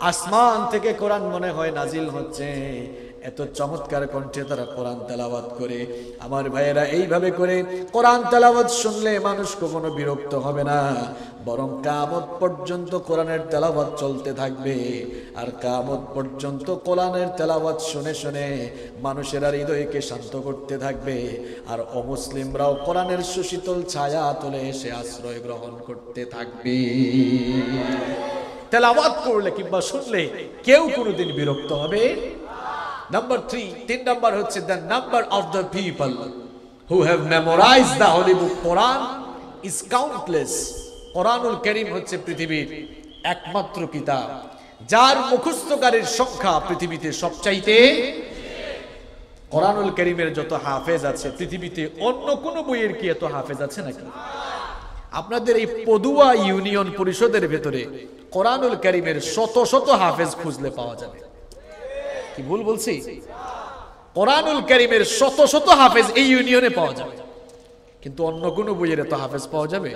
আসমান থেকে কোরআন মনে হয় নাজিল হচ্ছে, এত চমৎকার কণ্ঠে তারা কোরআন তেলাওয়াত করে। আমার ভাইয়েরা, এইভাবে করে কোরআন তেলাওয়াত শুনলে মানুষ কখনো বিরক্ত হবে না, বরং কিয়ামত পর্যন্ত কোরআনের তেলাওয়াত চলতে থাকবে। আর কিয়ামত পর্যন্ত কোরআনের তেলাওয়াত শুনে শুনে মানুষেরা হৃদয়কে শান্ত করতে থাকবে। আর অমুসলিমরাও কোরআনের সুশীতল ছায়া তলে এসে আশ্রয় গ্রহণ করতে থাকবে। তেলাওয়াত করলে কিংবা শুনলে কেউ কোনোদিন বিরক্ত হবে। নাম্বার 3, 3 নাম্বার হচ্ছে the number of the people who have memorized the holy book Quran is countless. কোরআনুল কারীম হচ্ছে পৃথিবীর একমাত্র কিতাব যার মুখস্থকারীর সংখ্যা পৃথিবীতে সবচাইতে। কোরআনুল কারীমের যত হাফেজ আছে পৃথিবীতে অন্য কোন বইয়ের কি এত হাফেজ আছে নাকি? আপনাদের এই পদুয়া ইউনিয়ন পরিষদের ভেতরে কোরআনুল কারীমের শত শত হাফেজ খুঁজলে পাওয়া যাবে। কি ভুল বলছি? কোরআনুল কারীমের শত শত হাফেজ এই ইউনিয়নে পাওয়া যাবে, কিন্তু অন্য কোন বইয়ের এত হাফেজ পাওয়া যাবে?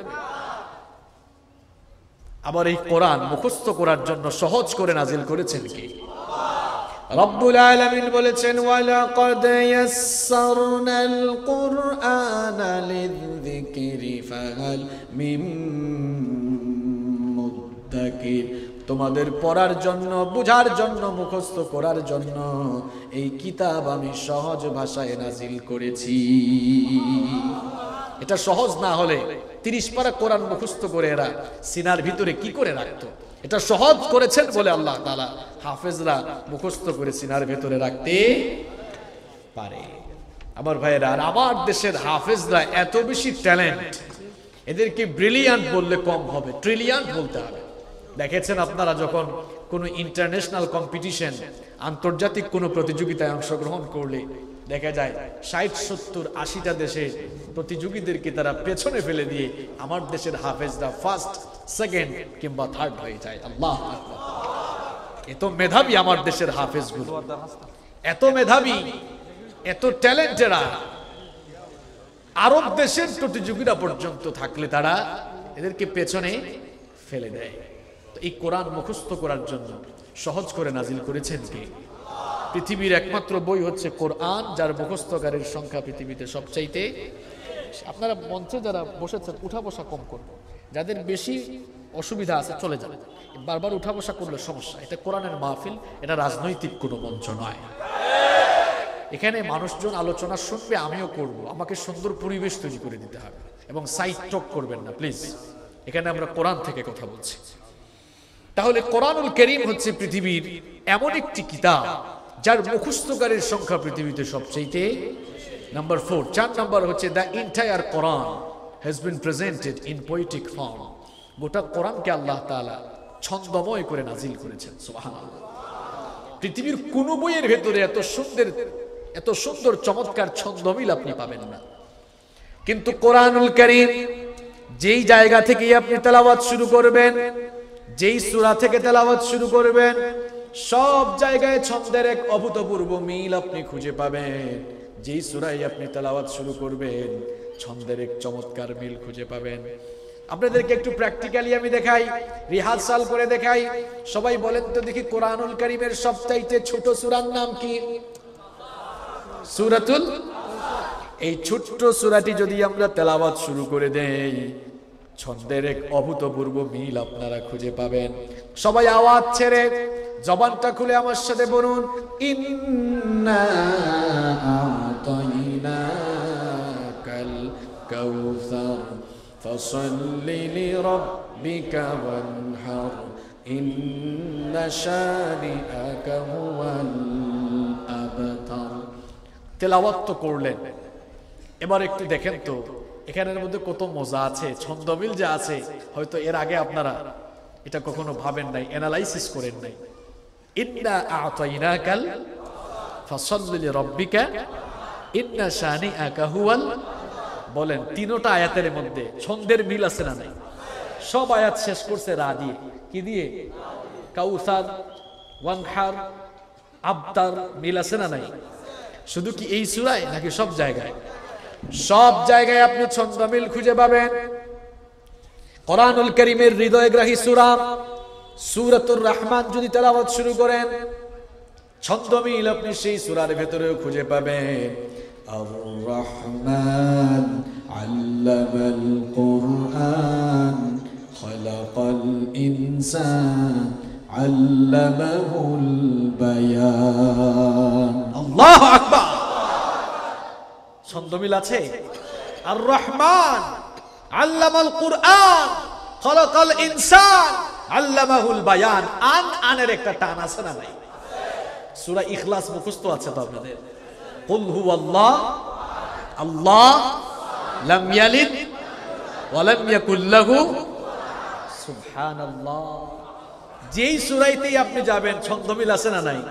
আবার এই কোরআন মুখস্থ করার জন্য সহজ করে নাজিল করেছেন কি? রব্বুল আলামিন বলেছেন, ওয়ালাকাদ ইয়াসসারনাল কুরআনা লিযিকরি ফাহাল মিন মুদ্দাকির। তোমাদের পড়ার জন্য, বুঝার জন্য, মুখস্থ করার জন্য এই কিতাব আমি সহজ ভাষায় নাজিল করেছি। এটা সহজ না হলে 30 পারা কোরআন মুখস্থ করে এরা সিনার ভিতরে কি করে রাখতো? এটা সহজ করেছেন বলে আল্লাহ তাআলা হাফেজরা মুখস্থ করে সিনার ভিতরে রাখতে পারে। আমার ভাইয়েরা, আর আমার দেশের হাফেজরা এত বেশি ট্যালেন্ট, এদেরকে ব্রিলিয়ান্ট বললে কম হবে, ট্রিলিয়ান্ট বলতে হবে। দেখেছেন আপনারা যখন কোনো ইন্টারন্যাশনাল কম্পিটিশন, আন্তর্জাতিক কোনো প্রতিযোগিতায় অংশগ্রহণ করলে দেখা যায় 60, 70, 80টা দেশের প্রতিযোগীদেরকে তারা পেছনে ফেলে দিয়ে আমার দেশের হাফেজরা ফার্স্ট, সেকেন্ড কিংবা থার্ড হয়ে যায়। আল্লাহ আকবার! এত মেধাবী আমার দেশের হাফেজগুলো, এত মেধাবী, এত ট্যালেন্টেরা। আরব দেশের প্রতিযোগীরা পর্যন্ত থাকলে তারা এদেরকে পেছনে ফেলে দেয়। এই কোরআন মুখস্থ করার জন্য সহজ করে নাজিল করেছেন কে? পৃথিবীর একমাত্র বই হচ্ছে কোরআন, যার মুখস্থকারীর সংখ্যা পৃথিবীতে সবচাইতে। আপনারা মঞ্চে যারা বসেছেন উঠা বসা কম করবেন, যাদের বেশি অসুবিধা আছে চলে যাবে, বারবার উঠা বসা করলে সমস্যা। এটা কোরআনের মাহফিল, এটা রাজনৈতিক কোনো মঞ্চ নয়। এখানে মানুষজন আলোচনা শুনবে, আমিও করব, আমাকে সুন্দর পরিবেশ তৈরি করে দিতে হবে এবং সাইড টক করবেন না প্লিজ। এখানে আমরা কোরআন থেকে কথা বলছি। তাহলে কোরআনুল কারীম হচ্ছে পৃথিবীর এমন একটি কিতাব যার মুখস্থকারীর সংখ্যা পৃথিবীতে সবচেয়ে। নাম্বার 4, 4 নাম্বার হচ্ছে the entire Quran has been presented in poetic form. গোটা কোরআনকে আল্লাহ তাআলা ছন্দময় করে নাজিল করেছেন। সুবহানাল্লাহ! পৃথিবীর কোন বইয়ের ভেতরে এত সুন্দর চমৎকার ছন্দমিল আপনি পাবেন না, কিন্তু কোরআনুল কারীম যেই জায়গা থেকে আপনি তেলাওয়াত শুরু করবেন, যেই সূরা থেকে তেলাওয়াত শুরু করবেন, সব জায়গায় ছন্দের এক অভূতপূর্ব মিল আপনি খুঁজে পাবেন। যেই সূরায় আপনি তেলাওয়াত শুরু করবেন, ছন্দের এক চমৎকার মিল খুঁজে পাবেন। আপনাদেরকে একটু প্র্যাকটিক্যালি আমি দেখাই, রিহার্সাল করে দেখাই। সবাই বলেন তো দেখি, কোরআনুল কারীমের সবচাইতে ছোট সূরার নাম কি? সূরাতুল। এই ছোট্ট সূরাটি যদি আমরা তেলাওয়াত শুরু করে দেই, ছন্দের এক অভূতপূর্ব মিল আপনারা খুঁজে পাবেন। সবাই আওয়াজ ছেড়ে জবানটা খুলে আমার সাথে বলুন, ইন্না আ'তাইনাকাল কাউসার ফাসাল্লি লিরাব্বিকা ওয়ানহার ইন্না শানিআকা হুয়াল আবতার। তেলাওয়াত তো করলেন, এবার একটু দেখেন তো এখানের মধ্যে কত মজা আছে, ছন্দমিল যে আছে, হয়তো এর আগে আপনারা এটা কখনো ভাবেন নাই, অ্যানালাইসিস করেন নাই। ইন্না আ'তাইনাকাল ফাসাল্লি লিরাব্বিকা ইন্না শানিআকা হুয়াল। বলেন, তিনটা আয়াতের মধ্যে ছন্দের মিল আছে না নাই? সব আয়াত শেষ করছে রা দিয়ে। কি দিয়ে? কাউসার, ওয়ানহার, আবতার, মিল আছে না নাই? শুধু কি এই সূরায় নাকি সব জায়গায়? সব জায়গায় আপনি ছন্দমিল খুঁজে পাবেন। কোরআনুল কারীমের হৃদয়গ্রাহী সূরা সূরাতুর রহমান যদি তেলাওয়াত শুরু করেন, ছন্দমিল আপনি সেই সূরার ভেতরেও খুঁজে পাবেন। আর রহমান আল্লামাল কুরআন খালাকাল ইনসান আল্লামাহুল বায়ান। আল্লাহু আকবার। ছন্দমিল আছে। আর রহমান আল্লামাল কুরআন খালাকাল ইনসান আল্লামাহুল বায়ান। আনের একটা টান আছে না নাই? সূরা ইখলাস মুখস্থ আছে তো আপনাদের? কুল হুয়াল্লাহ আল্লাহ লাম ইয়ালিদ ওয়া লাম ইয়াকুল লাহু, সুবহানাল্লাহ। যেই সূরাইতেই আপনি যাবেন ছন্দমিল আছে না নাই?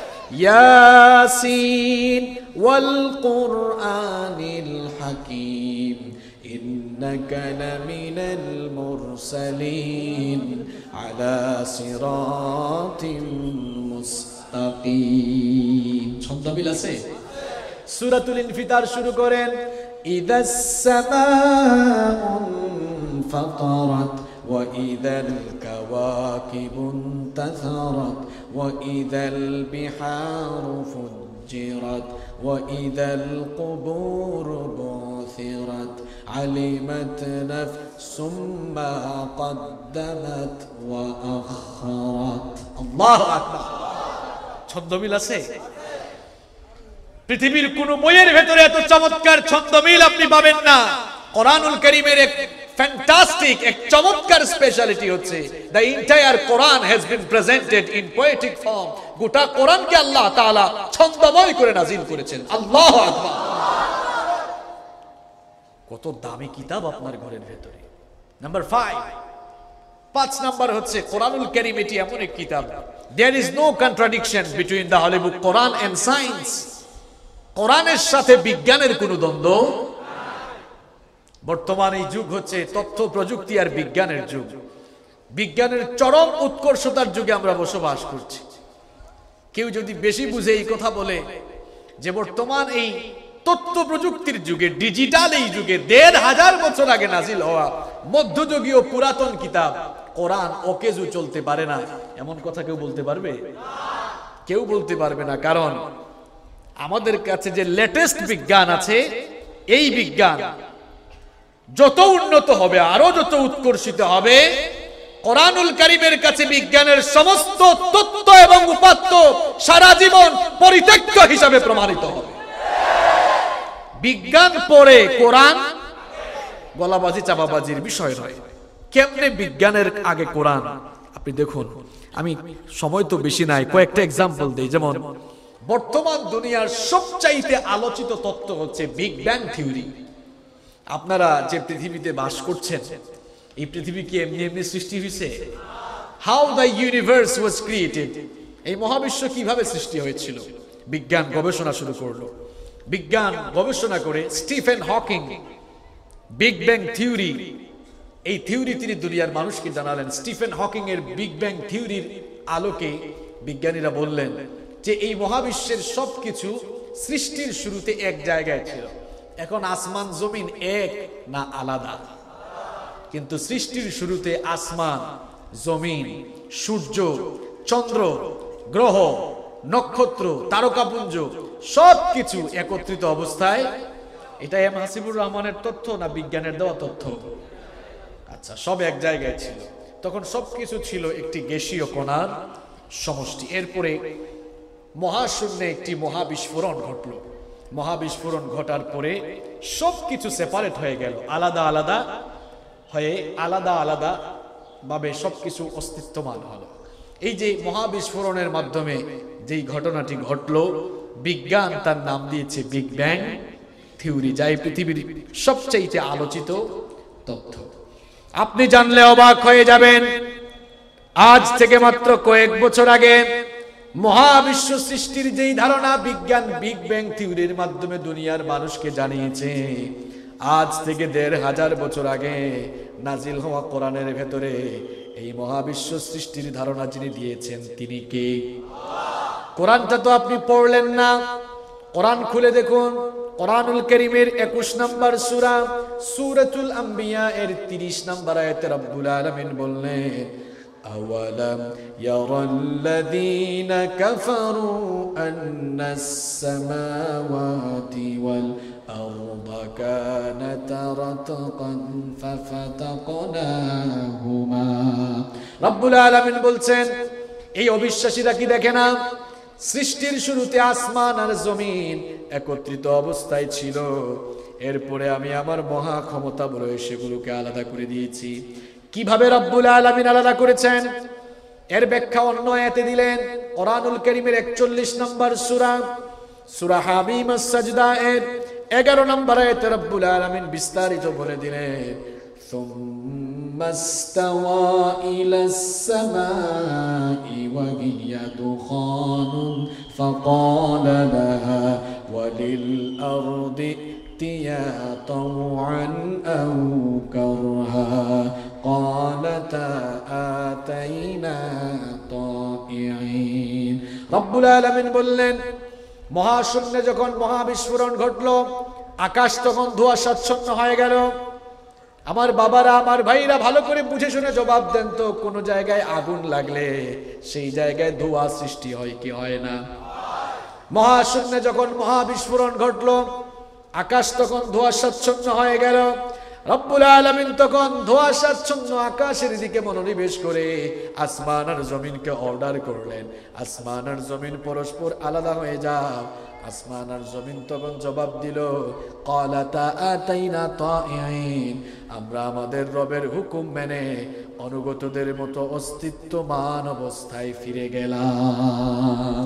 ইয়াসিন ওয়াল কুরআনিল হাকীম ইন্নাকা লামিনাল মুরসালিন আলা সিরাতিম মুস্তাকিম। ছন্দমিল আছে। সূরাতুল ইনফিতার শুরু করেন, ইদাস সামাউন ফাতারাত ওয়া ইদাল কাওয়াকিবুন তাসারাত ওয়া ইদাল বিহারু ফুজ্জিরাত ওয়া ইদাল কুবুর বুথিরাত আলিমাত নাফসুম মা কদ্দামাত ওয়া আখারাত। আল্লাহু আকবার। ছন্দমিল আছে। পৃথিবীর কোন বইয়ের ভেতরে এত চমৎকার ছন্দমিল আপনি পাবেন না। কোরআনুল কারীমের এক ফ্যান্টাস্টিক, এক চমৎকার স্পেশালিটি হচ্ছে the entire Quran has been presented in poetic form. গোটা কোরআনকে আল্লাহ তাআলা ছন্দময় করে নাজিল করেছেন। আল্লাহু আকবার। কত দামি কিতাব আপনার ঘরের ভেতরে। নাম্বার 5 নাম্বার হচ্ছে কোরআনুল কারীম এটি এমন এক কিতাব, there is no contradiction between the holy book Quran and science. কোরআনের সাথে বিজ্ঞানের কোনো দ্বন্দ্ব। বর্তমান এই যুগ হচ্ছে তথ্য প্রযুক্তি আর বিজ্ঞানের যুগ। বিজ্ঞানের চরম উৎকর্ষতার যুগে আমরা বসবাস করছি। কেউ যদি বেশি বুঝে এই কথা বলে যে বর্তমান এই তথ্য প্রযুক্তির যুগে, ডিজিটাল এই যুগে ১৫০০ বছর আগে নাজিল হওয়া মধ্যযুগীয় পুরাতন কিতাব কোরআন ওকেজু চলতে পারে না, এমন কথা কেউ বলতে পারবে? কেউ বলতে পারবে না। কারণ আমাদের কাছে যে লেটেস্ট বিজ্ঞান আছে, এই বিজ্ঞান যত উন্নত হবে, আরো যত উৎকর্ষিত হবে, কোরআনুল কারীমের কাছে বিজ্ঞানের সমস্ত তত্ত্ব এবং উপাত্ত সারা জীবন পরিত্যক্ত হিসাবে প্রমাণিত হবে। বিজ্ঞান পরে কোরআন গলাবাজি চাপাবাজির বিষয় নয়। কেমনে বিজ্ঞানের আগে কোরআন? আপনি দেখুন, আমি সময় তো বেশি নাই, কয়েকটা এক্সাম্পল দেই। যেমন বর্তমান দুনিয়ার সবচাইতে আলোচিত তত্ত্ব হচ্ছে বিগ ব্যাং থিওরি। আপনারা যে পৃথিবীতে বাস করছেন, এই পৃথিবী কি এমনি এমনি সৃষ্টি হয়েছে? How the universe was created, এই মহাবিশ্ব কিভাবে সৃষ্টি হয়েছিল? বিজ্ঞান গবেষণা শুরু করলো। বিজ্ঞান গবেষণা করে Stephen Hawking big bang theory, এই থিওরি তিনি দুনিয়ার মানুষকে জানালেন। স্টিফেন হকিং এর বিগ ব্যাং থিওরির আলোকে বিজ্ঞানীরা বললেন যে এই মহাবিশ্বের সবকিছু সৃষ্টির শুরুতে এক জায়গায় ছিল। এখন আসমান জমিন এক না আলাদা, কিন্তু সৃষ্টির শুরুতে আসমান, জমিন, সূর্য, চন্দ্র, গ্রহ, নক্ষত্র, তারকাপুঞ্জ সবকিছু একত্রিত অবস্থায়। এটা এম হাসিবুর রহমানের তথ্য না বিজ্ঞানের দেওয়া তথ্য? আচ্ছা, সব এক জায়গায় ছিল। তখন সবকিছু ছিল একটি গ্যাসীয় কণার সমষ্টি। এরপরে মহাশূন্যে একটি মহাবিস্ফোরণ ঘটলো। মহাবিস্ফোরণ ঘটার পরে সবকিছু সেপারেট হয়ে গেল, আলাদা আলাদা হয়ে আলাদা আলাদা ভাবে সবকিছু অস্তিত্বমান হলো। এই যে মহাবিস্ফোরণের মাধ্যমে যেই ঘটনাটি ঘটলো, বিজ্ঞান তার নাম দিয়েছে বিগ ব্যাং থিওরি, যা এই পৃথিবীর সবচেয়ে আলোচিত তথ্য। আপনি জানলে অবাক হয়ে যাবেন, আজ থেকে মাত্র কয়েক বছর আগে মহাবিশ্ব সৃষ্টির যেই ধারণা বিজ্ঞান বিগ ব্যাং থিওরির মাধ্যমে দুনিয়ার মানুষকে জানিয়েছে, আজ থেকে ১৫০০ বছর আগে নাজিল হওয়া কোরআনের ভেতরে এই মহাবিশ্ব সৃষ্টির ধারণা যিনি দিয়েছেন তিনি কে? কোরআনটা তো আপনি পড়লেন না। কোরআন খুলে দেখুন, কোরআনুল কারীমের ২১ নম্বর সূরা সূরাতুল আম্বিয়া এর ৩০ নম্বর আয়াতে রব্বুল আলামিন বললেন, أولم يرى الذين كفروا أن السماوات والأرض كانتا رتقا ففتقناهما رب العالمين বলছেন এই অবিশ্বাসীরা কি দেখে না সৃষ্টির শুরুতে আসমান আর জমিন একত্রিত অবস্থায় ছিল এরপরে আমি আমার মহা ক্ষমতা বলে সেগুলোকে আলাদা করে দিয়েছি কিভাবে রব্বুল আলামিন আলাদা করেছেন এর ব্যাখ্যা অন্য আয়াতে দিলেন কোরআনুল কারীমের 41 নম্বর সূরা সূরা হামিম আস-সাজদা এর 11 নম্বর আয়াতে রব্বুল আলামিন বিস্তারিত বলে দিলেন সুম্মা ইসতাওয়া ইলাস সামাই ওয়া হিয়া দুখানুন ফাকালা লাহা ওয়ালিল আরদি ائتيا طوعا أو كرها قالتا آتينا طائعين رب العالمين বললেন মহাশূন্যে যখন মহাবিস্ফোরণ ঘটলো আকাশ তখন ধোঁয়াচ্ছন্ন হয়ে গেল আমার বাবারা আমার ভাইরা ভালো করে বুঝে শুনে জবাব দেন তো কোন জায়গায় আগুন লাগলে সেই জায়গায় ধোঁয়া সৃষ্টি হয় কি হয় না মহাশূন্যে যখন মহাবিস্ফোরণ ঘটলো আকাশ তখন ধোঁয়াচ্ছন্ন হয়ে গেল রব্বুল আলামিন তখন ধোঁয়াচ্ছন্ন আকাশের দিকে মনোনিবেশ করে আসমান আর জমিনকে অর্ডার করলেন আসমান আর জমিন পরস্পর আলাদা হয়ে যাও আসমান আর জমিন তখন জবাব দিল ক্বালাতা আতাইনা তাইঈন আমরা আমাদের রবের হুকুম মেনে অনুগতদের মতো অস্তিত্বমান অবস্থায় ফিরে গেলাম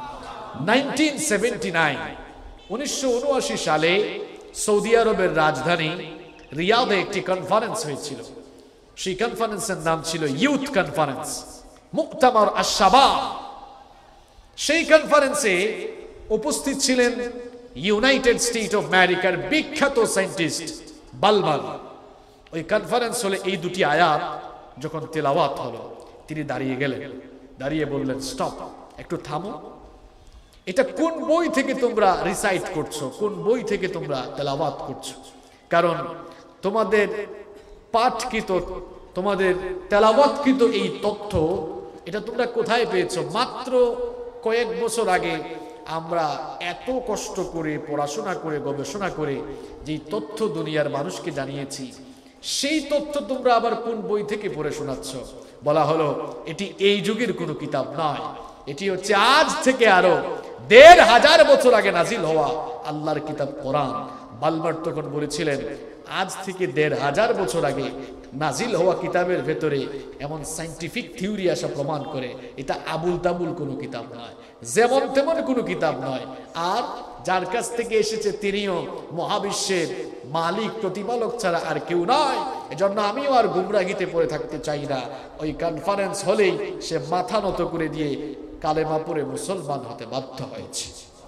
1979 সালে সৌদি আরবের রাজধানী রিয়াদে একটি কনফারেন্স হয়েছিল সেই কনফারেন্সের নাম ছিল ইউথ কনফারেন্স মুক্তামার আশ-শাবাব সেই কনফারেন্সে উপস্থিত ছিলেন ইউনাইটেড স্টেট অফ আমেরিকার বিখ্যাত সায়েন্টিস্ট বালমাল ওই কনফারেন্স হলে এই দুটি আয়াত যখন তেলাওয়াত হলো তিনি দাঁড়িয়ে গেলেন দাঁড়িয়ে বললেন স্টপ একটু থামো এটা কোন বই থেকে তোমরা রিসাইট করছো কোন বই থেকে তোমরা তেলাওয়াত করছো কারণ তোমাদের পাঠকৃত তোমাদের তেলাওয়াতকৃত এই তথ্য এটা তোমরা কোথায় পেয়েছো মাত্র কয়েক বছর আগে আমরা এত কষ্ট করে পড়াশোনা করে গবেষণা করে যে তথ্য দুনিয়ার মানুষকে জানিয়েছি সেই তথ্য তোমরা আবার কোন বই থেকে পড়ে শোনাচ্ছ বলা হলো এটি এই যুগের কোনো কিতাব নয় এটি হচ্ছে আজ থেকে আরো ১৫০০ বছর আগে নাজিল হওয়া আল্লাহর কিতাব কোরআন বালমার তখন বলেছিলেন আজ থেকে ১৫০০ বছর আগে নাজিল হওয়া কিতাবের ভেতরে এমন সায়েন্টিফিক থিওরি আসা প্রমাণ করে এটা আবুল তাবুল কোনো কিতাব নয় যেমন তেমন কোনো কিতাব নয় আর যার কাছ থেকে এসেছে তিনিও মহাবিশ্বের মালিক প্রতিপালক ছাড়া আর কেউ নয় এজন্য আমিও আর গুমরাহিতে পড়ে থাকতে চাই না ওই কনফারেন্স হলেই সে মাথা নত করে দিয়ে কালেমা পড়ে মুসলমান হতে বাধ্য হয়েছে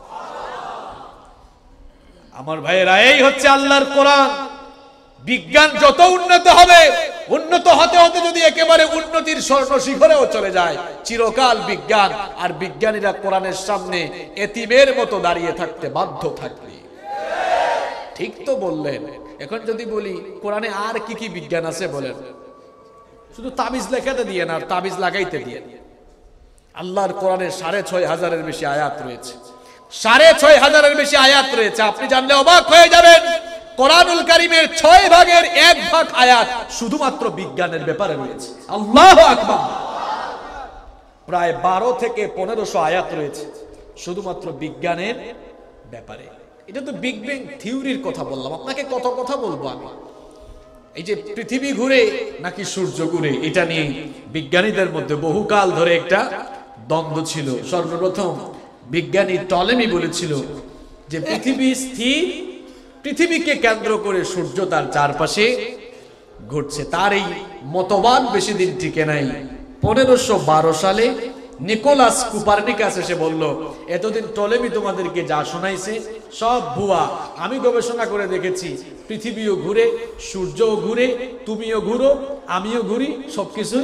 আমার ভাইয়েরা এই হচ্ছে আল্লাহর কোরআন বিজ্ঞান যত উন্নত হবে উন্নত হতে হতে যদি একেবারে উন্নতির স্বর্ণ শিখরেও চলে যায় চিরকাল বিজ্ঞান আর বিজ্ঞানীরা কোরআনের সামনে এতিমের মতো দাঁড়িয়ে থাকতে বাধ্য থাকবে ঠিক তো বললেন এখন যদি বলি কোরআনে আর কি কি বিজ্ঞান আছে বলেন শুধু তাবিজ লেখাতে দিয়ে না আর তাবিজ লাগাইতে দিয়ে আল্লাহর কোরআনে ৬৫০০ বেশি আয়াত রয়েছে ৬৫০০ বেশি আয়াত রয়েছে আপনি জানলে অবাক হয়ে যাবেন কোরআনুল কারীমের ৬ ভাগের ১ ভাগ আয়াত শুধুমাত্র বিজ্ঞানের ব্যাপারে রয়েছে আল্লাহু আকবার প্রায় ১২ থেকে ১৫০০ আয়াত রয়েছে শুধুমাত্র বিজ্ঞানের ব্যাপারে এটা তো বিগ ব্যাং থিওরির কথা বললাম আপনাকে কত কথা বলবো আমি এই যে পৃথিবী ঘুরে নাকি সূর্য ঘুরে এটা নিয়ে বিজ্ঞানীদের মধ্যে বহুকাল ধরে একটা দ্বন্দ্ব ছিল সর্বপ্রথম বিজ্ঞানী টলেমি বলেছিল যে পৃথিবী স্থির পৃথিবীকে কেন্দ্র করে সূর্য তার চারপাশে ঘুরছে তার এই মতবাদ বেশি দিন টিকে নাই ১৫১২ সালে নিকোলাস কুপারনিকাস এসে বলল এতদিন টলেমি তোমাদেরকে যা শোনাইছে সব ভুয়া আমি গবেষণা করে দেখেছি পৃথিবীও ঘুরে সূর্যও ঘুরে তুমিও ঘুরো আমিও ঘুরি সবকিছুই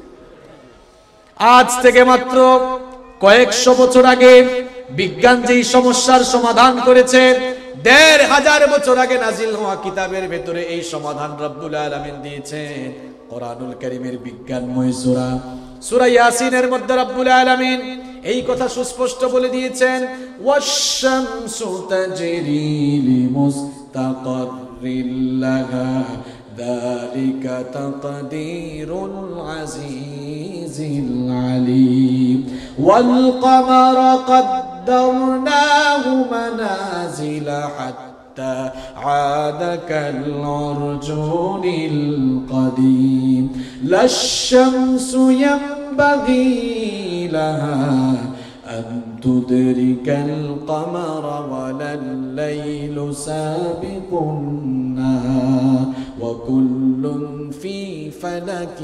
আজ থেকে মাত্র কয়েকশো বছর আগে বিজ্ঞান যেই সমস্যার সমাধান করেছে 1500 বছর আগে নাজিল হওয়া কিতাবের ভেতরে এই সমাধান রব্বুল আলামিন দিয়েছেন। কোরআনুল কারীমের বিজ্ঞানময় সূরা সূরা ইয়াসিনের মধ্যে রব্বুল আলামিন এই কথা সুস্পষ্ট বলে দিয়েছেন, ওয়াশ-শামসু তাজরি লিমুস্তাকাররিল লাহা যালিকা তাকদীরুল আজিজিল আলীম ওয়াল কমারা قدرناه منازل حتى عاد كالعرجون القديم لا الشمس ينبغي لها أن تدرك القمر ولا الليل سابق النهار وكل في فلك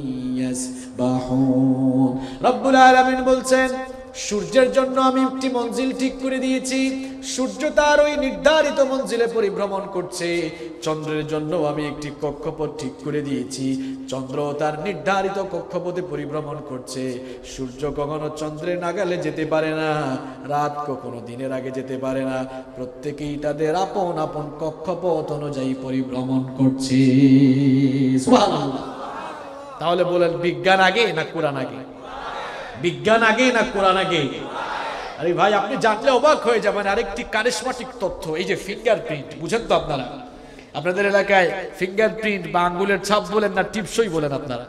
يسبحون رب العالمين বলছেন, সূর্যের জন্য আমি একটি মঞ্জিল ঠিক করে দিয়েছি, সূর্য তার ওই নির্ধারিত মঞ্জিলে পরিভ্রমণ করছে। চন্দ্রের জন্য আমি একটি কক্ষপথ ঠিক করে দিয়েছি, চন্দ্র তার নির্ধারিত কক্ষপথে পরিভ্রমণ করছে। সূর্য কখনো চন্দ্রের নাগালে যেতে পারে না, রাত কখনো দিনের আগে যেতে পারে না, প্রত্যেকেই তাদের আপন আপন কক্ষপথ অনুযায়ী পরিভ্রমণ করছে। সুবহানাল্লাহ। তাহলে বলেন, বিজ্ঞান আগে না কোরআন আগে? বিজ্ঞান আগে না কোরআন আগে? আরে ভাই, আপনি জানলে অবাক হয়ে যাবেন আরেকটি কারিশমাটিক তথ্য, এই যে ফিঙ্গারপ্রিন্ট। বুঝেন তো আপনারা? আপনাদের এলাকায় ফিঙ্গারপ্রিন্ট বা আঙ্গুলের ছাপ বলেন না টিপসই বলেন আপনারা?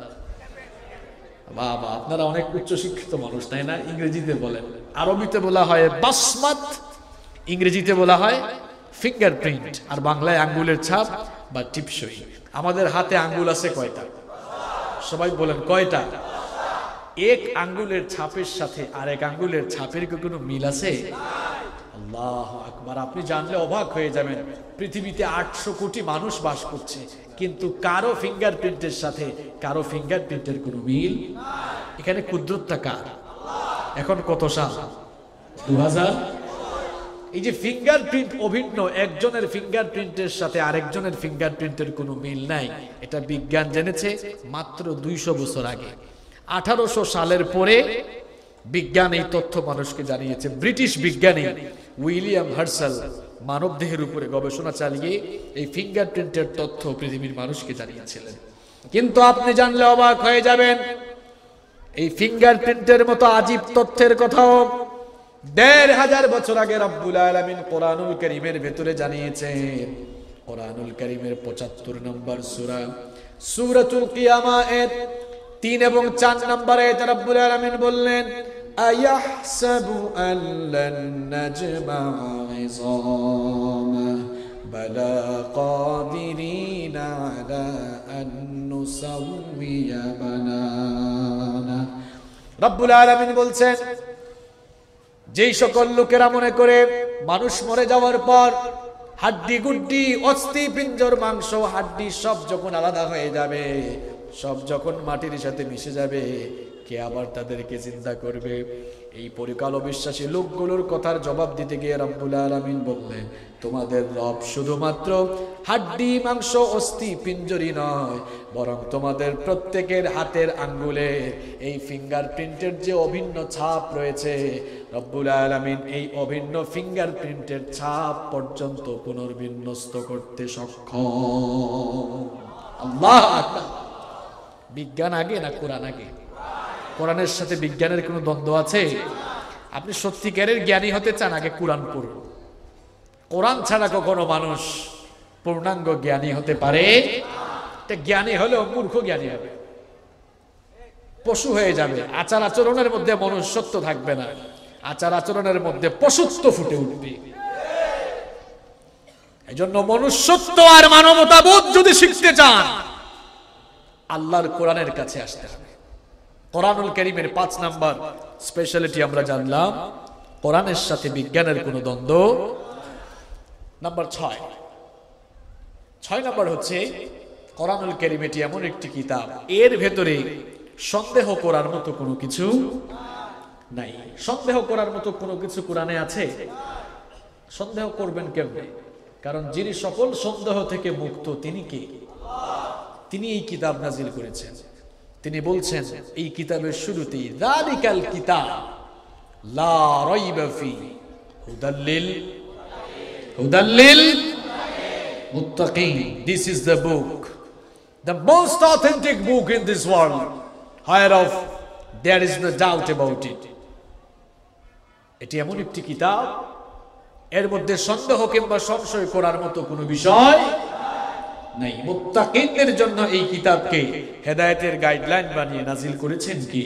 বাবা, আপনারা অনেক উচ্চ শিক্ষিত মানুষ, তাই না? ইংরেজিতে বলেন, আরবিতে বলা হয় বাসমাত, ইংরেজিতে বলা হয় ফিঙ্গারপ্রিন্ট, আর বাংলায় আঙ্গুলের ছাপ বা টিপসই। আমাদের হাতে আঙ্গুল আছে কয়টা? সবাই বলেন কয়টা? এক আঙ্গুলের ছাপের সাথে আরেক আঙ্গুলের ছাপের কি কোনো মিল আছে? আল্লাহু আকবার। আপনি জানলে অবাক হয়ে যাবেন, পৃথিবীতে 800 কোটি মানুষ বাস করছে, কিন্তু কারো ফিঙ্গারপ্রিন্টের সাথে কারো ফিঙ্গারপ্রিন্টের কোনো মিল। এখানে কুদরতটা কার? এখন কত সাল? 2000। এই যে ফিঙ্গারপ্রিন্ট অভিন্ন, একজনের ফিঙ্গারপ্রিন্টের সাথে আরেকজনের ফিঙ্গারপ্রিন্টের কোনো মিল নাই, এটা বিজ্ঞান জেনেছে মাত্র 200 বছর আগে। 1800 সালের পরে বিজ্ঞান এই তথ্য মানুষকে জানিয়েছে। ব্রিটিশ বিজ্ঞানী উইলিয়াম হার্সেল মানবদেহের উপরে গবেষণা চালিয়ে এই ফিঙ্গারপ্রিন্টের তথ্য পৃথিবীর মানুষকে জানিয়েছিলেন। কিন্তু আপনি জানলে অবাক হয়ে যাবেন, এই ফিঙ্গারপ্রিন্টের মতো আজীব তথ্যের কথাও 1500 বছর আগে রব্বুল আলামিন কোরআনুল কারীমের ভেতরে জানিয়েছেন। কোরআনুল কারীমের 75 নম্বর সূরা সূরাতুল কিয়ামা এর 3 এবং 4 নম্বরে রব্বুল আলামিন বললেন, আয়াহসাবু আল্লান নাজমা'a 'ইযামা বালা কাদিরিনা আলা আন নুসাউইয়া বানানা। রব্বুল আলামিন বলছেন, যেই সকল লোকেরা মনে করে মানুষ মরে যাওয়ার পর হাড্ডি গুড্ডি অস্থি পিঞ্জর মাংস হাড্ডি সব যখন আলাদা হয়ে যাবে, সব যখন মাটির সাথে মিশে যাবে, কে আবার তাদেরকে চিন্তা করবে? এই পরিকাল বিশ্বাসী লোকগুলোর কথার জবাব দিতে গিয়ে রব্বুল আলামিন বললেন, তোমাদের রব শুধুমাত্র হাড্ডি মাংস অস্থি পিঞ্জরই নয়, বরং তোমাদের প্রত্যেকের হাতের আঙ্গুলে এই ফিঙ্গারপ্রিন্টের যে অভিন্ন ছাপ রয়েছে, রব্বুল আলামিন এই অভিন্ন ফিঙ্গারপ্রিন্টের ছাপ পর্যন্ত পুনর্বিন্যস্ত করতে সক্ষম। আল্লাহ আকবার। বিজ্ঞান আগে না কোরআন আগে? কোরআনের সাথে বিজ্ঞানের কোনো দ্বন্দ্ব আছে? আপনি সত্যিকারের জ্ঞানী হতে চান, আগে কোরআন পড়ুন। কোরআন ছাড়া কখনো মানুষ পূর্ণাঙ্গ জ্ঞানী হতে পারে? জ্ঞানী হলেও মূর্খ জ্ঞানী হবে, পশু হয়ে যাবে। আচার আচরণের মধ্যে মনুষ্যত্ব থাকবে না, আচার আচরণের মধ্যে পশুত্ব ফুটে উঠবে। এই জন্য মনুষ্যত্ব আর মানবতাবোধ যদি শিখতে চান, আল্লাহর কোরআনের কাছে আসতে হবে। কোরআনুল কারীমের 5 নাম্বার স্পেশালিটি আমরা জানলাম, কোরআনের সাথে বিজ্ঞানের কোনো দ্বন্দ্ব। নাম্বার 6 নাম্বার হচ্ছে, কোরআনুল কারীম এটি এমন একটি কিতাব, এর ভেতরে সন্দেহ করার মতো কোনো কিছু নাই। সন্দেহ করার মতো কোনো কিছু কোরআনে আছে? সন্দেহ করবেন কেমনে? কারণ যিনি সকল সন্দেহ থেকে মুক্ত, তিনি কে? তিনি এই কিতাব নাজিল করেছেন। তিনি বলছেন এই কিতাবের শুরুতেই, যালিকাল কিতাব লা রাইবা ফি হুদাল হুদাল্লিল মুত্তাকিন। This is the book, the most authentic book in this world, whereof there is no doubt about it. এটি এমন একটি কিতাব, এর মধ্যে সন্দেহ কিংবা সংশয় করার মতো কোনো বিষয় নাই। মুত্তাকিনদের জন্য এই কিতাবকে হেদায়েতের গাইডলাইন বানিয়ে নাজিল করেছেন কি?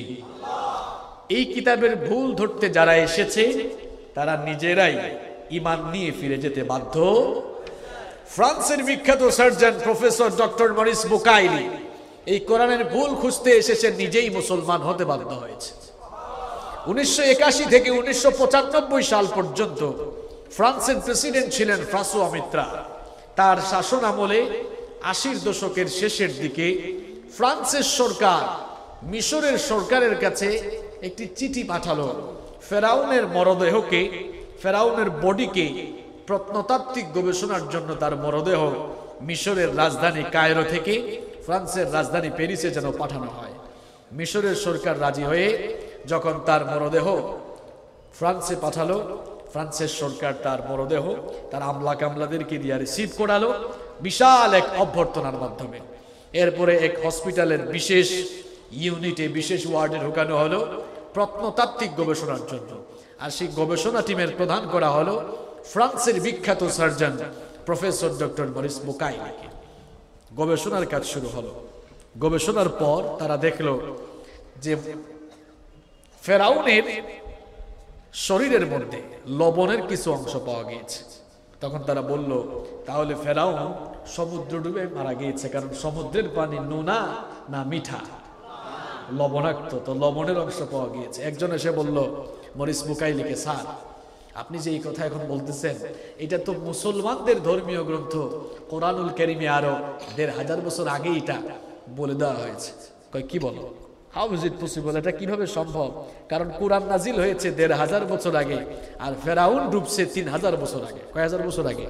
এই কিতাবের ভুল ধরতে যারা এসেছে তারা নিজেরাই ঈমান নিয়ে ফিরে যেতে বাধ্য। ফ্রান্সের বিখ্যাত surgeon professor doctor Maurice Bucaille এই কোরআনের ভুল খুঁজতে এসেছে, নিজেই মুসলমান হতে বাধ্য হয়েছে। 1981 থেকে 1995 সাল পর্যন্ত ফ্রান্সের প্রেসিডেন্ট ছিলেন ফ্রাঁসোয়া মিত্রা। তার শাসন আমলে 80 দশকের শেষের দিকে ফ্রান্সের সরকার মিশরের সরকারের কাছে একটি চিঠি পাঠালো। ফেরাউনের মরদেহকে, ফেরাউনের বডিকে প্রত্নতাত্ত্বিক গবেষণার জন্য তার মরদেহ মিশরের রাজধানী কায়রো থেকে ফ্রান্সের রাজধানী প্যারিসে যেন পাঠানো হয়। মিশরের সরকার রাজি হয়ে যখন তার মরদেহ ফ্রান্সে পাঠালো, ফ্রান্সের সরকার তার মরদেহ তার আমলা কামলাদেরকে দিয়ে রিসিভ করালো বিশাল এক অভ্যর্থনার মাধ্যমে। এরপরে এক হসপিটালের বিশেষ ইউনিটে, বিশেষ ওয়ার্ডে ঢোকানো হলো প্রত্নতাত্ত্বিক গবেষণার জন্য। আর সেই গবেষণা টিমের প্রধান করা হলো ফ্রান্সের বিখ্যাত সার্জন প্রফেসর ডক্টর মরিস বুকাইলিকে। গবেষণার কাজ শুরু হলো। গবেষণার পর তারা দেখলো যে ফেরাউনের শরীরের মধ্যে লবণের কিছু অংশ পাওয়া গিয়েছে। তখন তারা বলল, তাহলে ফেরাউন সমুদ্র ডুবে মারা গিয়েছে, কারণ সমুদ্রের পানি নোনা না মিঠা? লবণাক্ত, তো লবণের অংশ পাওয়া গিয়েছে। একজন এসে বলল মরিস বুকাইলিকে, স্যার আপনি যে এই কথা এখন বলতেছেন, এটা তো মুসলমানদের ধর্মীয় গ্রন্থ কোরআনুল কারীমে আরো 1500 বছর আগে এটা বলে দেওয়া হয়েছে। কয় কি বলো, হাউ ইজ ইট পসিবল? এটা কিভাবে সম্ভব? কারণ কোরআন নাজিল হয়েছে 1500 বছর আগে, আর ফেরাউন ডুবছে 3000 বছর আগে। কয় হাজার বছর আগে?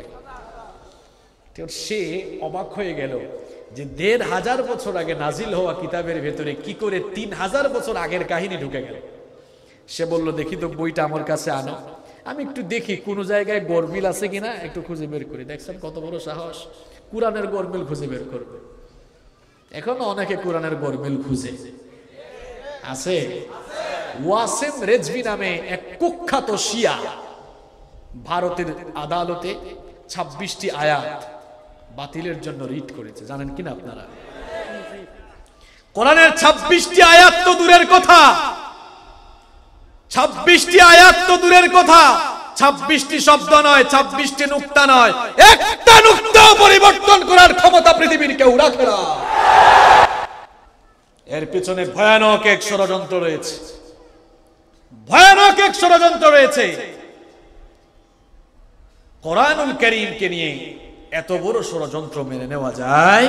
সে অবাক হয়ে গেল যে 1500 বছর আগে নাজিল হওয়া কিতাবের ভেতরে কি করে 3000 বছর আগের কাহিনী ঢুকে গেল। সে বলল, দেখি তো বইটা আমার কাছে আনো, আমি একটু দেখি কোন জায়গায় গরমিল আছে কিনা, একটু খুঁজে বের করি। দেখছেন কত বড় সাহস, কোরআনের গরমিল খুঁজে বের করবে। এখনো অনেকে কোরআনের গরমিল খুঁজে আছে। ওয়াসিম রেজভি নামে এক কুখ্যাত শিয়া ভারতের আদালতে 26টি আয়াত বাতিলের জন্য রিট করেছে, জানেন কিনা আপনারা? কোরআনের 26টি আয়াত তো দূরের কথা, 26টি আয়াত তো দূরের কথা, 26টি শব্দ নয়, 26টি নুক্তা নয়, একটা নুক্তাও পরিবর্তন করার ক্ষমতা পৃথিবীর কেউ রাখে না। এর পিছনে ভয়ানক এক ষড়যন্ত্র রয়েছে, ভয়ানক এক ষড়যন্ত্র রয়েছে। কোরআনুল কারীমকে নিয়ে এত বড় ষড়যন্ত্র মেনে নেওয়া যায়?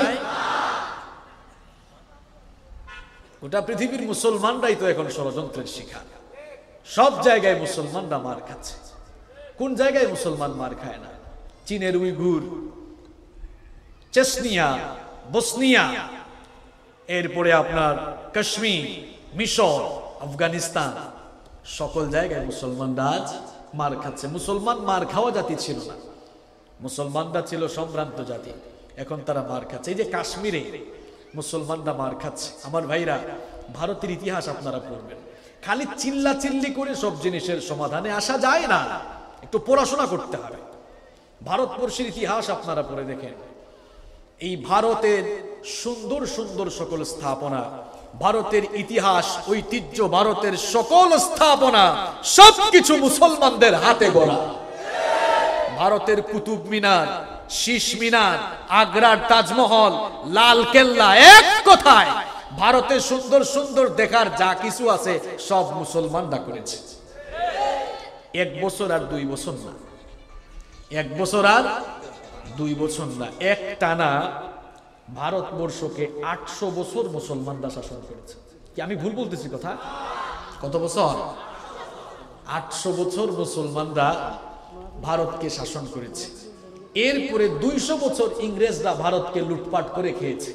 গোটা পৃথিবীর মুসলমানরাই তো এখন ষড়যন্ত্রের শিকার। সব জায়গায় মুসলমানরা মার খাচ্ছে। কোন জায়গায় মুসলমান মার খায় না? চীনের উইগুর, চেচনিয়া, বসনিয়া, এরপরে আপনার কাশ্মীর, মিশর, আফগানিস্তান, সকল জায়গায় মুসলমানরা আজ মার খাচ্ছে। মুসলমান মার খাওয়া জাতি ছিল না, মুসলমানরা ছিল সম্ভ্রান্ত জাতি, এখন তারা মার খাচ্ছে। এই যে কাশ্মীরে মুসলমানরা মার খাচ্ছে। আমার ভাইরা, ভারতের ইতিহাস আপনারা পড়বেন, খালি চিল্লা চিল্লি করে সব জিনিসের সমাধানে আসা যায় না, একটু পড়াশোনা করতে হবে। ভারতবর্ষের ইতিহাস আপনারা পড়ে দেখেন, এই ভারতের সুন্দর সুন্দর সকল স্থাপনা, ভারতের ইতিহাস, ঐতিহ্য, ভারতের সকল স্থাপনা সবকিছু মুসলমানদের হাতে গড়া। ভারতের কুতুব মিনার, শীষ মিনার, আগ্রার তাজমহল, লাল কেল্লা, এক কথায় ভারতের সুন্দর সুন্দর দেখার যা কিছু আছে সব মুসলমানরা করেছে। 1 বছর আর 2 বছর না, 1 বছর আর 2 বছর না, এক টানা ভারতবর্ষকে 800 বছর মুসলমানরা শাসন করেছে। কি আমি ভুল বলতেছি কথা? কত বছর? 800 বছর মুসলমানরা ভারতকে শাসন করেছে। এরপরে 200 বছর ইংরেজরা ভারতকে লুটপাট করে খেয়েছে।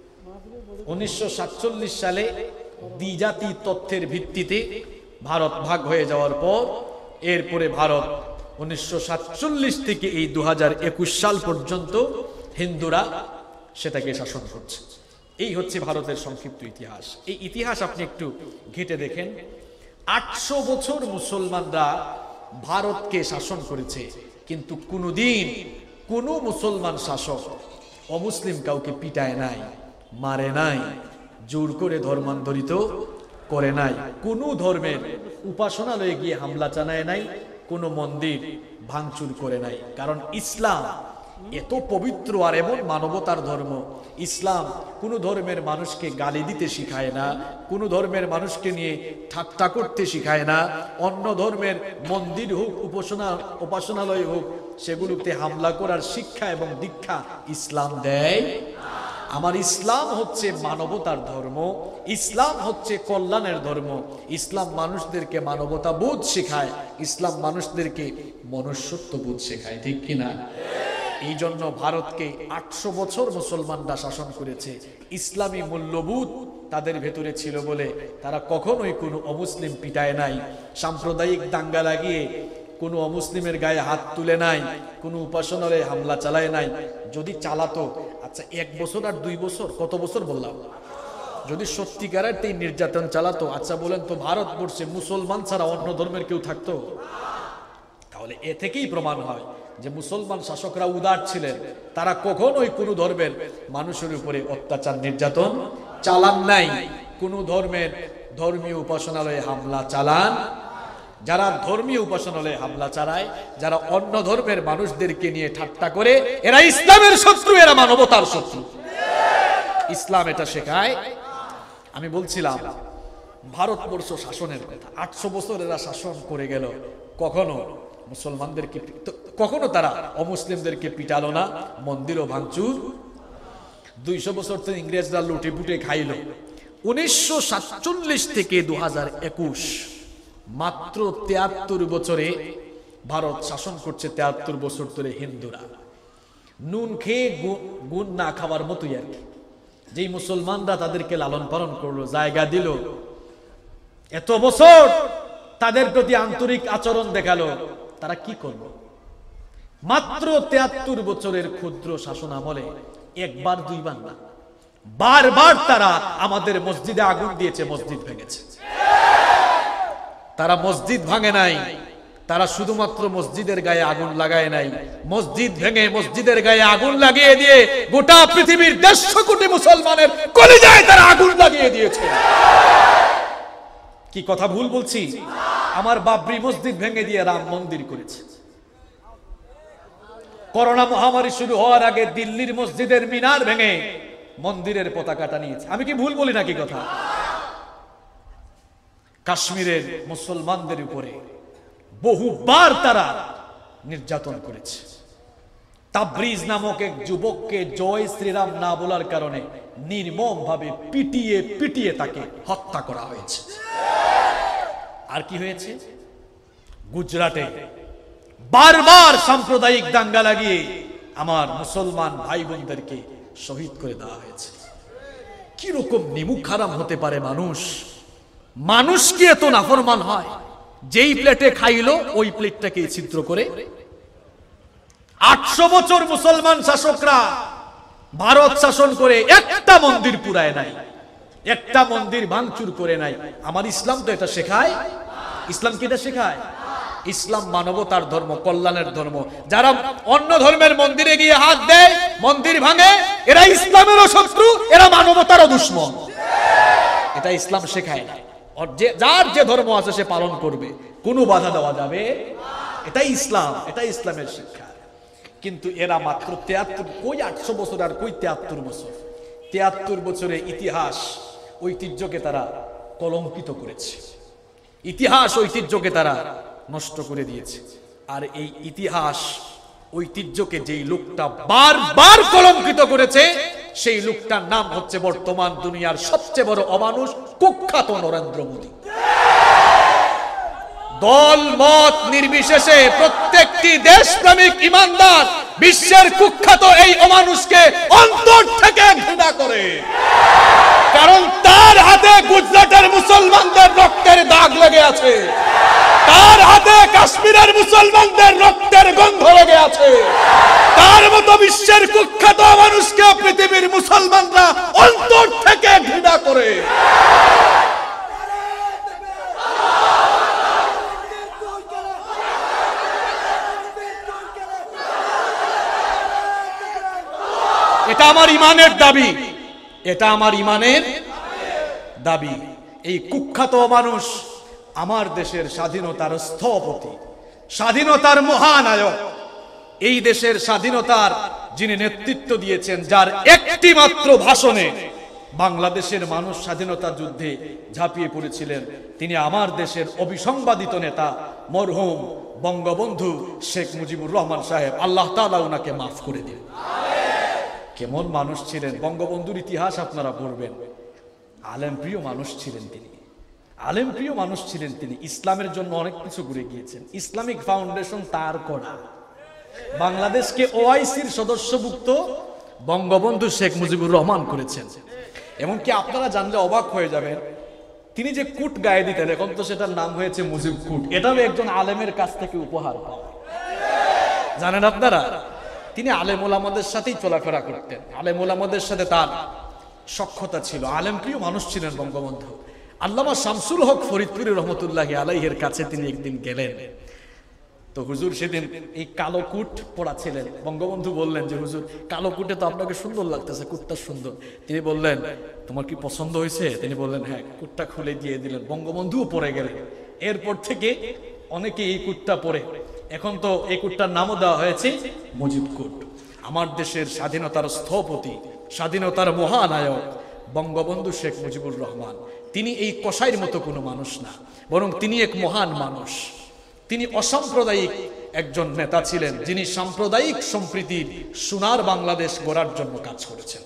1947 সালে দ্বিজাতি তথ্যের ভিত্তিতে ভারত ভাগ হয়ে যাওয়ার পর এরপরে ভারত 1947 থেকে এই 2021 সাল পর্যন্ত হিন্দুরা সেটাকে শাসন করছে। এই হচ্ছে ভারতের সংক্ষিপ্ত ইতিহাস। এই ইতিহাস আপনি একটু ঘেঁটে দেখেন। 800 বছর মুসলমানরা ভারতকে শাসন করেছে, কিন্তু কোনোদিন কোনো মুসলমান শাসক অমুসলিম কাউকে পিটায় নাই, মারে নাই, জোর করে ধর্মান্তরিত করে নাই, কোনো ধর্মের উপাসনালয়ে গিয়ে হামলা চালায় নাই, কোনো মন্দির ভাঙচুর করে নাই। কারণ ইসলাম এত পবিত্র আর এমন মানবতার ধর্ম। ইসলাম কোনো ধর্মের মানুষকে গালি দিতে শিখায় না, কোনো ধর্মের মানুষকে নিয়ে ঠাট্টা করতে শিখায় না। অন্য ধর্মের মন্দির হোক, উপাসনালয় হোক, সেগুলোতে হামলা করার শিক্ষা এবং দীক্ষা ইসলাম দেয়। আমার ইসলাম হচ্ছে মানবতার ধর্ম, ইসলাম হচ্ছে কল্যাণের ধর্ম। ইসলাম মানুষদেরকে মানবতা বোধ শেখায়, ইসলাম মানুষদেরকে মনুষ্যত্ব বোধ শেখায়, ঠিক কিনা? এই জন্য ভারতকে 800 বছর মুসলমানরা শাসন করেছে। ইসলামী মূল্যবোধ তাদের ভেতরে ছিল বলে তারা কখনোই কোনো অমুসলিম পিটায় নাই, সাম্প্রদায়িক দাঙ্গা লাগিয়ে কোনো অমুসলিমের গায়ে হাত তুলে নাই, কোনো উপাসনালয়ে হামলা চালায় নাই। যদি চালাতো, আচ্ছা 1 বছর আর 2 বছর, কত বছর বললাম, যদি সত্যিকারের এই নির্যাতন চালাতো, আচ্ছা বলেন তো ভারতবর্ষে মুসলমান ছাড়া অন্য ধর্মের কেউ থাকতো? তাহলে এ থেকেই প্রমাণ হয় যে মুসলমান শাসকরা উদার ছিলেন। তারা কখনোই কোনো ধর্মের মানুষের উপরে অত্যাচার নির্যাতন চালান নাই, কোনো ধর্মের ধর্মীয় উপাসনালয়ে হামলা চালান। যারা ধর্মীয় উপাসনালয়ে হামলা চালায়, যারা অন্য ধর্মের মানুষদেরকে নিয়ে ঠাট্টা করে, এরা ইসলামের শত্রু, এরা মানবতার শত্রু। ইসলাম এটা শেখায়। আমি বলছিলাম ভারতবর্ষ শাসনের কথা। 800 বছর এরা শাসন করে গেল, কখনো মুসলমানদেরকে, কখনো তারা অমুসলিমদেরকে পিটালো না, মন্দিরও ভাঙচুর। 200 বছর তো ইংরেজরা লুটে পুটে খাইল। 1947 থেকে 2021, মাত্র 73 বছরে ভারত শাসন করছে। 73 বছর ধরে হিন্দুরা নুন খেয়ে গুণ না খাওয়ার মতোই আর কি। যেই মুসলমানরা তাদেরকে লালন পালন করলো, জায়গা দিল, এত বছর তাদের প্রতি আন্তরিক আচরণ দেখালো, তারা কি করলো? মাত্র 73 বছরের ক্ষুদ্র শাসন আমলে 1 বার 2 বার না, বারবার তারা আমাদের মসজিদে আগুন দিয়েছে, মসজিদ ভেঙেছে। তারা মসজিদ ভাঙে নাই, তারা শুধুমাত্র মসজিদের গায়ে আগুন লাগায় নাই, মসজিদ ভেঙে মসজিদের গায়ে আগুন লাগিয়ে দিয়ে গোটা পৃথিবীর 150 কোটি মুসলমানের কলিজায় তারা আগুন লাগিয়ে দিয়েছে। কি কথা ভুল বলছি? আমার বাবরি মসজিদ ভেঙে দিয়ে রাম মন্দির করেছে। করোনা মহামারী শুরু হওয়ার আগে দিল্লির মসজিদের মিনার ভেঙে মন্দিরের পতাকাটা নিয়েছে। আমি কি ভুল বলি নাকি কথা? কাশ্মীরের মুসলমানদের উপরে বহুবার তারা নির্যাতন করেছে। তাবরিজ নামক এক যুবককে জয় শ্রীরাম না বলার কারণে নির্মম ভাবে পিটিয়ে পিটিয়ে তাকে হত্যা করা হয়েছে। আর কি হয়েছে? গুজরাটে বারবার সাম্প্রদায়িক দাঙ্গা লাগিয়ে আমার মুসলমান ভাই বোনদেরকে শহীদ করে দেওয়া হয়েছে। কি রকম নিমুখ হারাম হতে পারে মানুষ? মানুষ কি এত নাফরমান হয়? যেই প্লেটে খাইলো ওই প্লেটটাকে ছিদ্র করে। 800 বছর মুসলমান শাসকরা ভারত শাসন করে একটা মন্দির পুরায় নাই, একটা মন্দির ভাঙচুর করে নাই। আমার ইসলাম তো এটা শেখায়। ইসলাম কি এটা শেখায়? ইসলাম মানবতার ধর্ম, কল্যাণের ধর্ম। যারা অন্য ধর্মের মন্দিরে গিয়ে হাত দেয়, মন্দির ভাঙে, এরা ইসলামেরও শত্রু, এরা মানবতারও দুশমন। এটা ইসলাম শেখায় না। যার যে ধর্ম আছে সে পালন করবে, কোনো বাধা দেওয়া যাবে। এটাই ইসলাম, এটাই ইসলামের শিক্ষা। কিন্তু এরা মাত্র 73, কই 800 বছর আর কই 73 বছর। 73 বছরের ইতিহাস ঐতিহ্যকে তারা কলঙ্কিত করেছে, ইতিহাস ঐতিহ্যকে তারা নষ্ট করে দিয়েছে। আর এই ইতিহাস ঐতিহ্যকে যেই লোকটা বারবার কলঙ্কিত করেছে, সেই লোকটার নাম হচ্ছে বর্তমান দুনিয়ার সবচেয়ে বড় অমানুষ, কুখ্যাত নরেন্দ্র মোদী। দল মত নির্বিশেষে প্রত্যেকটি দেশপ্রেমিক ইমানদার বিশ্বের কুখ্যাত এই অমানুষকে অন্তর থেকে ঘৃণা করে। কারণ তার হাতে গুজরাটের মুসলমানদের রক্তের দাগ লেগে আছে, কার হাতে কাশ্মীরের মুসলমানদের রক্তের গন্ধ লেগে আছে, তার মতো বিশ্বের কুখ্যাত মানুষকে পৃথিবীর মুসলমানরা অন্তর থেকে ঘৃণা করে। এটা আমার ইমানের দাবি, এটা আমার ইমানের দাবি। এই কুখ্যাত মানুষ আমার দেশের স্বাধীনতার স্থপতি, স্বাধীনতার মহানায়ক, এই দেশের স্বাধীনতার যিনি নেতৃত্ব দিয়েছেন, যার একটি মাত্র ভাষণে বাংলাদেশের মানুষ স্বাধীনতা যুদ্ধে ঝাঁপিয়ে পড়েছিলেন, তিনি আমার দেশের অবিসংবাদিত নেতা মরহুম বঙ্গবন্ধু শেখ মুজিবুর রহমান সাহেব। আল্লাহ তাআলা ওনাকে মাফ করে দিন। কেমন মানুষ ছিলেন! বঙ্গবন্ধুর ইতিহাস আপনারা পড়বেন। আলেম প্রিয় মানুষ ছিলেন তিনি, আলেম প্রিয় মানুষ ছিলেন তিনি। ইসলামের জন্য অনেক কিছু করে গিয়েছেন। ইসলামিক ফাউন্ডেশন তার করা। বাংলাদেশকে ওআইসির সদস্যভুক্ত বঙ্গবন্ধু শেখ মুজিবুর রহমান করেছেন। এমনকি আপনারা জানলে অবাক হয়ে যাবেন, তিনি যে কুট গায়ে দিতেন, এখন তো সেটার নাম হয়েছে মুজিব কুট, এটাও একজন আলেমের কাছ থেকে উপহার পাওয়া। জানেন আপনারা, তিনি আলেম ওলামাদের সাথেই চলাফেরা করতেন, আলেম ওলামাদের সাথে তার সখ্যতা ছিল। আলেম প্রিয় মানুষ ছিলেন বঙ্গবন্ধু। আল্লামা শামসুল হক ফরিদপুরি রহমতুল্লাহি আলাইহির কাছে তিনি একদিন গেলেন। তো হুজুর সেদিন এই কালো কুট পরা ছিলেন। বঙ্গবন্ধু বললেন যে হুজুর, কালো কুটে তো আপনাকে সুন্দর লাগতেছে, কুটটা সুন্দর। তিনি বললেন, তোমার কি পছন্দ হয়েছে? তিনি বললেন হ্যাঁ। কুটটা খুলে দিয়ে দিলেন, বঙ্গবন্ধুও পরে গেলেন। এরপর থেকে অনেকে এই কুটটা পরে, এখন তো এই কুটটার নামও দেওয়া হয়েছে মুজিব কুট। আমার দেশের স্বাধীনতার স্থপতি, স্বাধীনতার মহানায়ক বঙ্গবন্ধু শেখ মুজিবুর রহমান, তিনি এই কসাইয়ের মতো কোনো মানুষ না, বরং তিনি এক মহান মানুষ। তিনি অসাম্প্রদায়িক একজন নেতা ছিলেন, যিনি সাম্প্রদায়িক সম্প্রীতির সোনার বাংলাদেশ গড়ার জন্য কাজ করেছেন।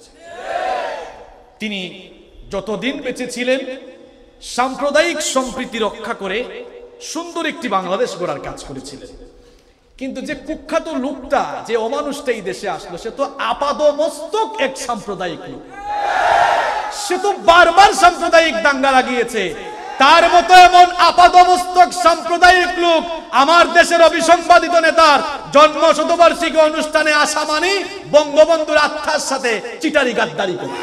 তিনি যতদিন বেঁচে ছিলেন সাম্প্রদায়িক সম্প্রীতি রক্ষা করে সুন্দর একটি বাংলাদেশ গড়ার কাজ করেছিলেন। কিন্তু যে কুখ্যাত লোকটা, যে অমানুষটা এই দেশে আসলো, সে তো আপাদমস্তক এক সাম্প্রদায়িক লোক। সে তো বারবার সাম্প্রদায়িক দাঙ্গা লাগিয়েছে। তার মতো এমন আপাদমস্তক সাম্প্রদায়িক লোক আমার দেশের অবিসংবাদিত নেতার জন্ম শতবার্ষিকী অনুষ্ঠানে আসা মানে বঙ্গবন্ধুর আত্মার সাথে চিটারি গাদ্দারি করে।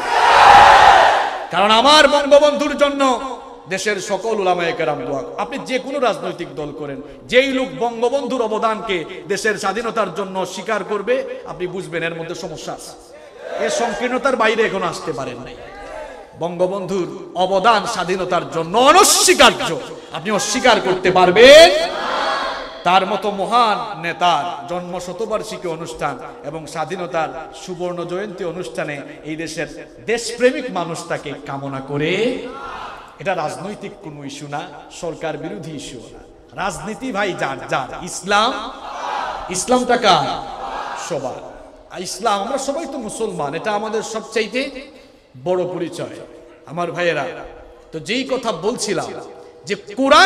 কারণ আমার বঙ্গবন্ধুর জন্য দেশের সকল উলামায়ে কেরাম দোয়া। আপনি যে কোনো রাজনৈতিক দল করেন, যেই লোক বঙ্গবন্ধুর অবদানকে দেশের স্বাধীনতার জন্য স্বীকার করবে, আপনি বুঝবেন এর মধ্যে সমস্যা আছে। এর সংকীর্ণতার বাইরে এখন আসতে পারেন নাই। বঙ্গবন্ধুর অবদান স্বাধীনতার জন্য অনস্বীকার্য। আপনি অস্বীকার করতে পারবেন? তার মতো মহান নেতার জন্ম শতবার্ষিকী অনুষ্ঠান এবং স্বাধীনতার সুবর্ণ জয়ন্তী অনুষ্ঠানে এই দেশের দেশপ্রেমিক মানুষ তাকে কামনা করে। এটা রাজনৈতিক কোনো ইস্যু না, সরকার বিরোধী ইস্যু না। রাজনীতি ভাই যার যার, ইসলাম, ইসলামটা কার? সবার। ইসলাম, আমরা সবাই তো মুসলমান, এটা আমাদের সবচাইতে বড় পরিচয়। আমার ভাইয়েরা, তো যেই কথা বলছিলাম যে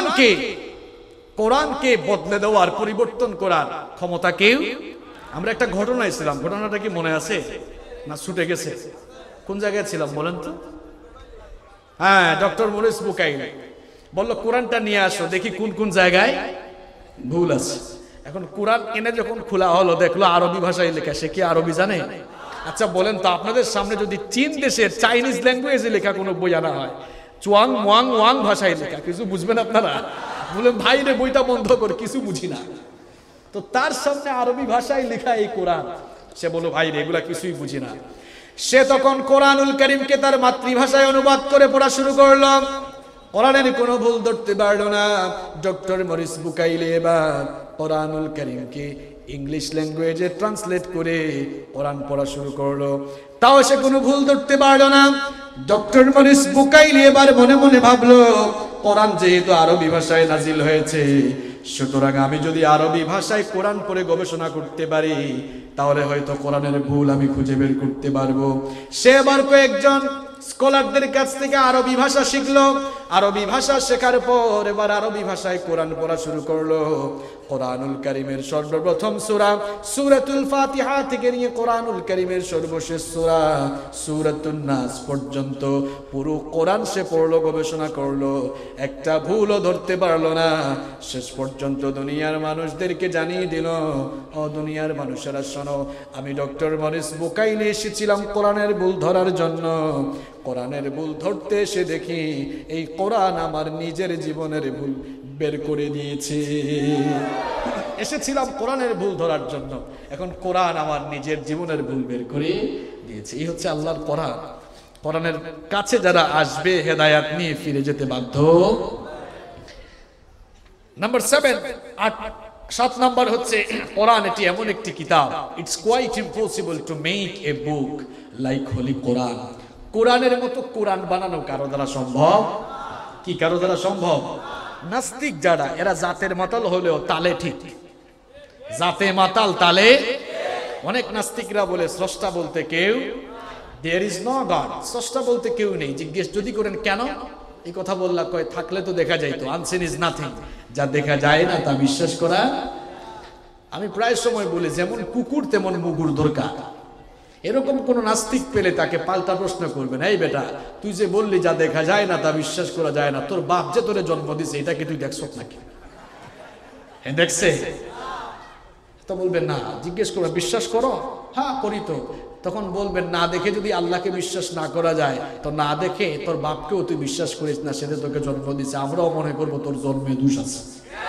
কোরআনকে বদলে দেওয়ার, পরিবর্তন করার ক্ষমতা কেউ, আমরা একটা ঘটনায় ছিলাম, ঘটনাটা কি মনে আছে না ছুটে গেছে? কোন জায়গায় ছিলাম বলেন তো? হ্যাঁ, ডক্টর মরিস বুকাইল বলল কোরআনটা নিয়ে আসো, দেখি কোন কোন জায়গায় ভুল আছে। এখন কোরআন এনে যখন খোলা হলো, দেখলো আরবি ভাষায় লেখা। সে কি আরবি জানে? আচ্ছা বলেন তো, আপনাদের সামনে যদি চীন দেশের চাইনিজ ল্যাঙ্গুয়েজে লেখা কোনো বই আনা হয়, চুয়াং ওয়াং ওয়াং ভাষায় লেখা, কিছু বুঝবেন আপনারা? বলেন ভাই রে, বইটা বন্ধ করে, কিছু বুঝি না। তো তার সামনে আরবি ভাষায় লেখা এই কোরআন, সে বলো ভাই রে, এগুলা কিছুই বুঝি না। সে তখন কোরআনুল কারীমকে তার মাতৃভাষায় অনুবাদ করে পড়া শুরু করলো। কোরআনের কোনো ভুল ধরতে পারলো না। ডক্টর মরিস বুকাইলে এবার কোরআনুল কারীমকে ইংলিশ ল্যাঙ্গুয়েজে ট্রান্সলেট করে কোরআন পড়া শুরু করলো, তাও সে কোনো ভুল ধরতে পারলো না। ডক্টর মরিস বুকাইলি এবার মনে মনে ভাবলো, কোরআন যেহেতু আরবি ভাষায় নাজিল হয়েছে, সুতরাং আমি যদি আরবি ভাষায় কোরআন পড়ে গবেষণা করতে পারি, তাহলে হয়তো কোরআনের ভুল আমি খুঁজে বের করতে পারবো। সে এবার কয়েকজন স্কলারদের কাছ থেকে আরবি ভাষা শিখলো। আরবি ভাষা শেখার পর এবার আরবি ভাষায় কোরআন পড়া শুরু করলো। কোরআনুল কারীমের সর্বপ্রথম সূরা সূরাতুল ফাতিহা থেকে নিয়ে কোরআনুল কারীমের সর্বশেষ সূরা সূরাতুন নাস পর্যন্ত পুরো কোরআন সে পড়লো, গবেষণা করলো, একটা ভুলও ধরতে পারলো না। শেষ পর্যন্ত দুনিয়ার মানুষদেরকে জানিয়ে দিল, ও দুনিয়ার মানুষেরা শোনো, আমি ডক্টর মরিস বুকাইলি এসেছিলাম কোরআনের ভুল ধরার জন্য। কোরআনের ভুল ধরতে এসে দেখি এই কোরআন আমার নিজের জীবনের ভুল বের করে দিয়েছে। এসেছিলাম কোরআনের ভুল ধরার জন্য, এখন কোরআন আমার নিজের জীবনের ভুল বের করে দিয়েছে। এই হচ্ছে আল্লাহর কোরআন। কোরআনের কাছে যারা আসবে হেদায়াত নিয়ে ফিরে যেতে বাধ্য। নাম্বার 7 নাম্বার হচ্ছে কোরআন এটি এমন একটি কিতাব, it's quite impossible to make a book like holy Quran. কোরআনের মতো কোরআন বানানো কারো দ্বারা সম্ভব? কি কারো দ্বারা সম্ভব? নাস্তিক যারা, এরা জাতের মাতাল হলেও তালে ঠিক, জাতে মাতাল তালে। অনেক নাস্তিকরা বলে স্রষ্টা বলতে কেউ, দেয়ার ইজ নো গড, স্রষ্টা বলতে কেউ নেই। জিজ্ঞেস যদি করেন কেন, এই কথা বললা, কয় থাকলে তো দেখা যাইতো। আনসিন ইজ নাথিং, যা দেখা যায় না তা বিশ্বাস করা। আমি প্রায় সময় বলি, যেমন কুকুর তেমন মুগুর দরকার। এরকম কোন নাস্তিক পেলে তাকে পাল্টা প্রশ্ন করবেন, এই বেটা, তুই যে বললি যা দেখা যায় না তা বিশ্বাস করা যায় না, তোর বাপ যে তোরে জন্ম দিছে এটাকে তুই দেখছ নাকি? হ্যাঁ দেখছে। তো বলবেন না, জিজ্ঞেস করো বিশ্বাস করো, হ্যাঁ করি তো। তখন বলবেন না দেখে যদি আল্লাহকে বিশ্বাস না করা যায়, তো না দেখে তোর বাপকেও তুই বিশ্বাস করিস না, সেটা তোকে জন্ম দিছে, আমরাও মনে করবো তোর জন্মে দোষ আছে।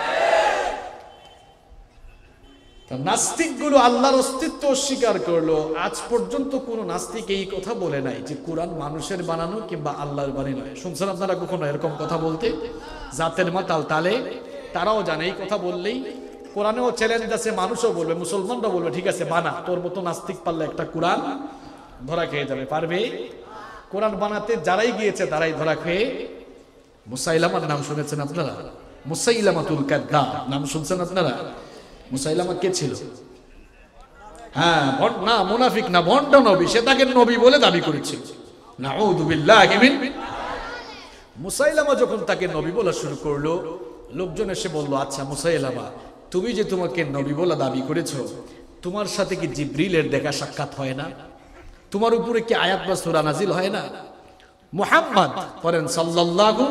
নাস্তিকগুলো আল্লাহর অস্তিত্ব অস্বীকার করলো। আজ পর্যন্ত কোন নাস্তিক এই কথা বলে নাই যে কোরআন মানুষের বানানো কিংবা আল্লাহর বাণী নয়। শুনছেন আপনারা কখনো এরকম কথা বলতে? জাতের মাতাল তালে, তারাও জানে এই কথা বললেই কোরআনেও চ্যালেঞ্জ আছে, মানুষও বলবে, মুসলমানরা বলবে ঠিক আছে বানা, তোর মতো নাস্তিক পারলে একটা কোরআন ধরা খেয়ে যাবে। পারবে? কোরআন বানাতে যারাই গিয়েছে তারাই ধরা খেয়ে। মুসাইলামার নাম শুনেছেন আপনারা? মুসাইলামাতুল কাযযাব নাম শুনছেন আপনারা? মুসাইলামা কে ছিল? হ্যাঁ, না মুনাফিক না, ভণ্ড নবী। সে তাকে নবী বলে দাবি করেছিল। নাউযু বিল্লাহি মিন। মুসাইলামা যখন তাকে নবী বলা শুরু করলো, লোকজন এসে বলল, আচ্ছা মুসাইলামা, তুমি যে তোমাকে নবী বলা দাবি করেছো, তোমার সাথে কি জিবরিলের দেখা সাক্ষাৎ হয় না? তোমার উপরে কি আয়াত বা সূরা নাজিল হয় না? মুহাম্মদ পড়েন সাল্লাল্লাহু,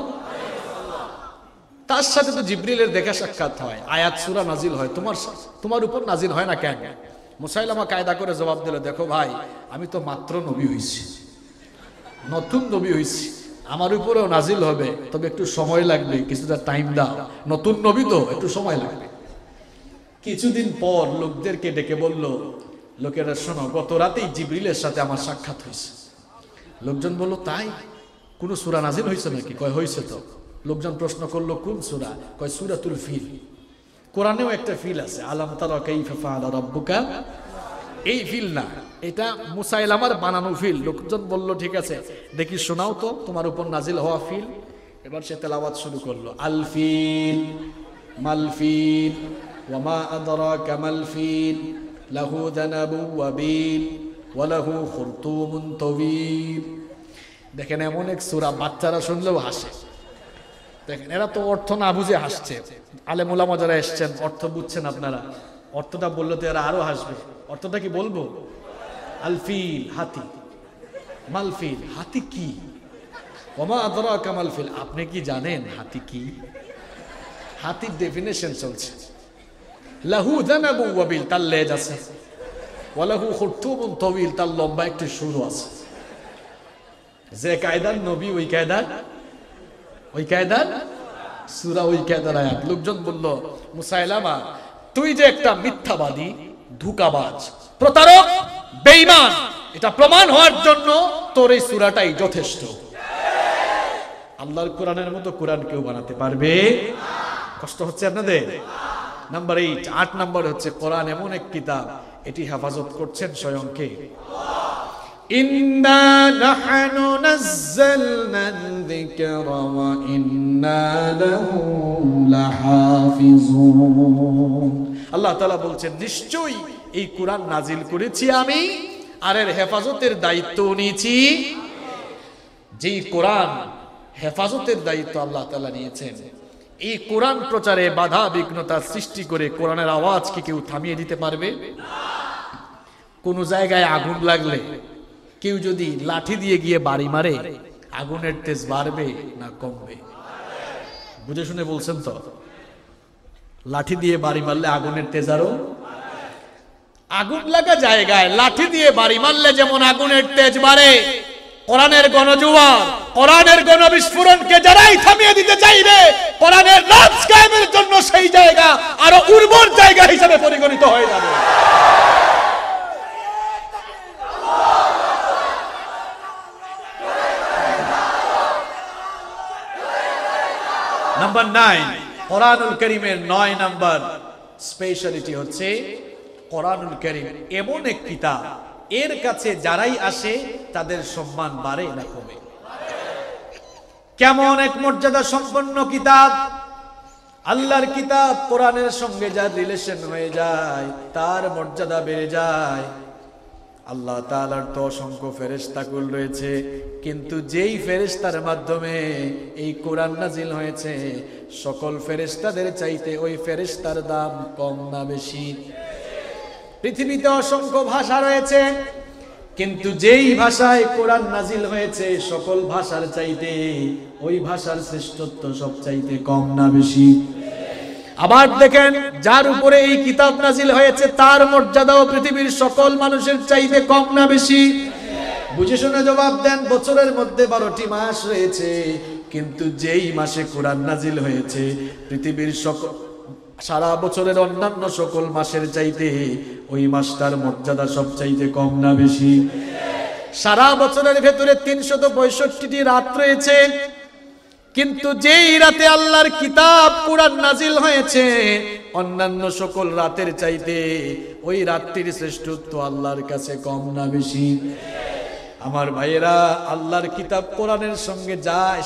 তার সাথে তো জিবরিলের দেখা সাক্ষাৎ হয়, আয়াত সূরা নাজিল হয়, তোমার উপর নাজিল হয় না কেন? মুসাইলামা কায়দা করে জবাব দিল, দেখো ভাই, আমি তো মাত্র নবী হইছি, নতুন নবী হইছি, আমার উপরেও নাজিল হবে, তবে একটু সময় লাগবে, কিছুটা টাইম দাও, নতুন নবী তো একটু সময় লাগবে। কিছুদিন পর লোকদেরকে ডেকে বলল, লোকেরা শোনো, গত রাতেই জিবরিলের সাথে আমার সাক্ষাৎ হয়েছে। লোকজন বলল, তাই? কোন সূরা নাজিল হয়েছে নাকি? কয় হয়েছে তো। লোকজন প্রশ্ন করলো, কোন সূরা? কয় সূরাতুল ফিল। কোরআনেও একটা ফিল আছে, আলাম তারা কাইফা ফাআলা রাব্বুকা। এই ফিল না, এটা মুসাইলামার বানানো ফিল। লোকজন বলল, ঠিক আছে, দেখি শোনাও তো তোমার উপর নাজিল হওয়া ফিল। এবার সে তেলাওয়াত শুরু করলো, আল ফিল মাল ফিল ওয়া মা আদরাকা মাল ফিল লাহু যানাবু ওয়া বিল ওয়া লাহু খুরতুমুন তাওয়িল। দেখেন, এমন এক সূরা বাচ্চারা শুনলেও হাসে। দেখেন, এরা তো অর্থ না বুঝে হাসছে। আলেম ওলামা যারা এসছেন, অর্থ বুঝছেন আপনারা, অর্থটা বললে তো এরা আরো হাসবে। অর্থটা কি বলবো? আলফিল হাতি, মালফিল হাতি কি, ওমা আদরাকা মালফিল, আপনি কি জানেন হাতি কি? হাতির ডেফিনেশন চলছে। লাহু যানাবু ওয়া বিল, তার লেজ আছে, ওয়া লাহু খুরতুমুন তাওয়িল, তার লম্বা একটি সুর আছে। যে কায়দার নবী ওই কায়দার সূরা, ওই কায়দার আয়াত। লোকজন বলল, মুসাইলামা, তুই যে একটা মিথ্যাবাদী, ধোঁকাবাজ, প্রতারক, বেঈমান, এটা প্রমাণ হওয়ার জন্য তোর এই সূরাটাই যথেষ্ট। আল্লাহর কোরআনের মতো কোরআন কেউ বানাতে পারবে? কষ্ট হচ্ছে আপনাদের? নাম্বার 8 নাম্বার হচ্ছে, কোরআন এমন এক কিতাব, এটি হেফাজত করছেন স্বয়ং কে? ইন্না নাহনু নাযালনাল যিকরা ওয়া ইন্না লাহু লাহাফিজুন। আল্লাহ তাআলা বলছেন, নিশ্চয়ই এই কোরআন নাজিল করেছি আমি, আর এর হেফাজতের দায়িত্ব নিয়েছি। যেই কোরআন হেফাজতের দায়িত্ব আল্লাহ তাআলা নিয়েছেন। এই কোরআন প্রচারে বাধা বিঘ্নতা সৃষ্টি করে কোরআনের আওয়াজ কি কেউ থামিয়ে দিতে পারবে? কোন জায়গায় আগুন লাগলে কেউ যদি লাঠি দিয়ে গিয়ে বাড়ি মারে, আগুনের তেজ বাড়বে না কমবে? বুঝে শুনে বলছেন তো? লাঠি দিয়ে বাড়ি মারলে আগুনের তেজ আরো, আগুন লাগা জায়গায় লাঠি দিয়ে বাড়ি মারলে যেমন আগুনের তেজ বাড়ে, কোরআনের গণজোয়ার, কোরআনের গণবিস্ফোরণকে যারাই থামিয়ে দিতে চাইবে, কোরআনের রাজ কায়েমের জন্য সেই জায়গা আরো উর্বর জায়গা হিসেবে পরিগণিত হয়ে যাবে। নাম্বার 9, কোরআনুল কারীমের 9 নাম্বার স্পেশালিটি হচ্ছে কোরআনুল কারীম এমন এক কিতাব, এর কাছে যারাই আসে তাদের সম্মান বাড়ে না কমে। কেমন এক মর্যাদা সম্পন্ন কিতাব! আল্লাহর কিতাব কোরআনের সঙ্গে যার রিলেশন হয়ে যায় তার মর্যাদা বেড়ে যায়। আল্লাহ তাআলার তো অসংখ্য ফেরেশতাকুল রয়েছে, কিন্তু যেই ফেরেশতার মাধ্যমে এই কোরআন নাজিল হয়েছে সকল ফেরেশতাদের চাইতে ওই ফেরেশতার দাম কম না বেশি? পৃথিবীতে অসংখ্য ভাষা রয়েছে, কিন্তু যেই ভাষায় কোরআন নাজিল হয়েছে সকল ভাষার চাইতে ওই ভাষার শ্রেষ্ঠত্ব সব চাইতে কম না বেশি? আবার দেখেন, যার উপরে এই কিতাব নাজিল হয়েছে তার মর্যাদাও পৃথিবীর সকল মানুষের চাইতে কম না বেশি? বুঝে শুনে জবাব দেন। বছরের মধ্যে 12টি মাস রয়েছে, কিন্তু যেই মাসে কোরআন নাজিল হয়েছে পৃথিবীর সকল সারা বছরের অন্যান্য সকল মাসের চাইতে ওই মাসটার মর্যাদা সব চাইতে কম না বেশি? সারা বছরের ভেতরে 365টি রাত রয়েছে, কিন্তু যেই রাতে আল্লাহর কিতাব কোরআন নাজিল হয়েছে অন্যান্য সকল রাতের চাইতে ওই রাতটির শ্রেষ্ঠত্ব আল্লাহর কাছে কম না বেশি? আমার ভাইয়েরা, আল্লাহর কিতাব কোরআনের সঙ্গে যায়,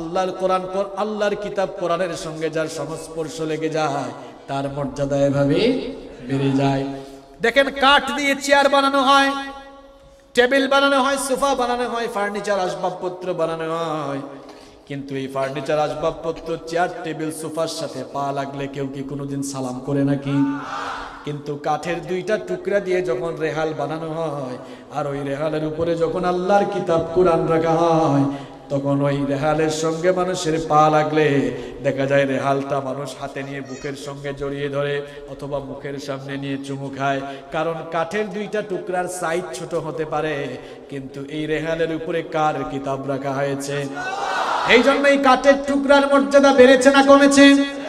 আল্লাহর কিতাব কোরআনের সঙ্গে যার সংস্পর্শ লেগে যায় তার মর্যাদা এভাবে বেড়ে যায়। দেখেন, কাঠ দিয়ে চেয়ার বানানো হয়, টেবিল বানানো হয়, সোফা বানানো হয়, ফার্নিচার আসবাবপত্র বানানো হয়, কিন্তু এই ফার্নিচার আসবাবপত্র চেয়ার টেবিল সোফার সাথে পা লাগলে কেউ কি কোনোদিন সালাম করে নাকি? কিন্তু কাঠের 2টা টুকরা দিয়ে যখন রেহাল বানানো হয় আর ওই রেহালের উপরে যখন আল্লাহর কিতাব কোরআন রাখা হয় তখন ওই রেহালের সঙ্গে মানুষের পা লাগলে দেখা যায় রেহালটা মানুষ হাতে নিয়ে বুকের সঙ্গে জড়িয়ে ধরে অথবা মুখের সামনে নিয়ে চুমু খায়। কারণ কাঠের 2টা টুকরার সাইজ ছোট হতে পারে, কিন্তু এই রেহালের উপরে কার কিতাব রাখা হয়েছে। এই জন্য এই কাঠের টুকরার মর্যাদা বেড়েছে না কমেছে?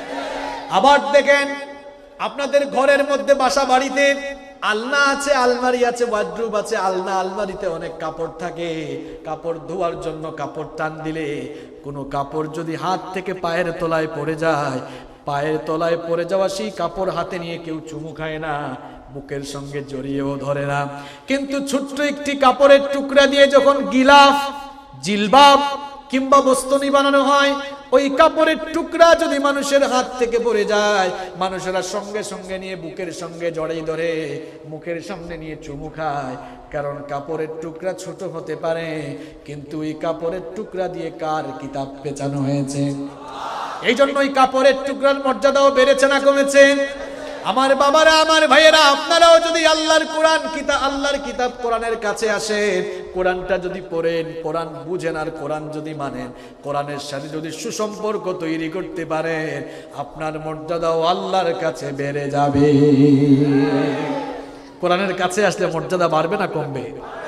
আবার দেখেন, আপনাদের ঘরের মধ্যে বাসা বাড়িতে আলনা আছে, আলমারি আছে, ওয়ার্ডরোব আছে। আলনা আলমারিতে অনেক কাপড় থাকে, কাপড় ধোয়ার জন্য কাপড় টান দিলে কোনো কাপড় যদি হাত থেকে পায়ের তলায় পড়ে যায়, পায়ের তলায় পড়ে যাওয়া সেই কাপড় হাতে নিয়ে কেউ চুমু খায় না, বুকের সঙ্গে জড়িয়েও ধরে না। কিন্তু ছোট্ট একটি কাপড়ের টুকরা দিয়ে যখন গিলাফ, জিলবাব কিংবা বস্তুনি বানানো হয়, ওই কাপড়ের টুকরা যদি মানুষের হাত থেকে পড়ে যায় মানুষেরা সঙ্গে সঙ্গে নিয়ে বুকের সঙ্গে জড়িয়ে ধরে মুখের সামনে নিয়ে চুমু খায়। কারণ কাপড়ের টুকরা ছোট হতে পারে, কিন্তু এই কাপড়ের টুকরা দিয়ে কার কিতাব পেঁচানো হয়েছে। এই জন্য ওই কাপড়ের টুকরার মর্যাদাও বেড়েছে না কমেছে? আমার বাবারা, আমার ভাইয়েরা, আপনারাও যদি আল্লাহর কিতাব কোরআনের কাছে আসেন, কোরআনটা যদি পড়েন, কোরআন বুঝেন আর কোরআন যদি মানেন, কোরআনের সাথে যদি সুসম্পর্ক তৈরি করতে পারেন, আপনার মর্যাদাও আল্লাহর কাছে বেড়ে যাবে। কোরআনের কাছে আসলে মর্যাদা বাড়বে না কমবে?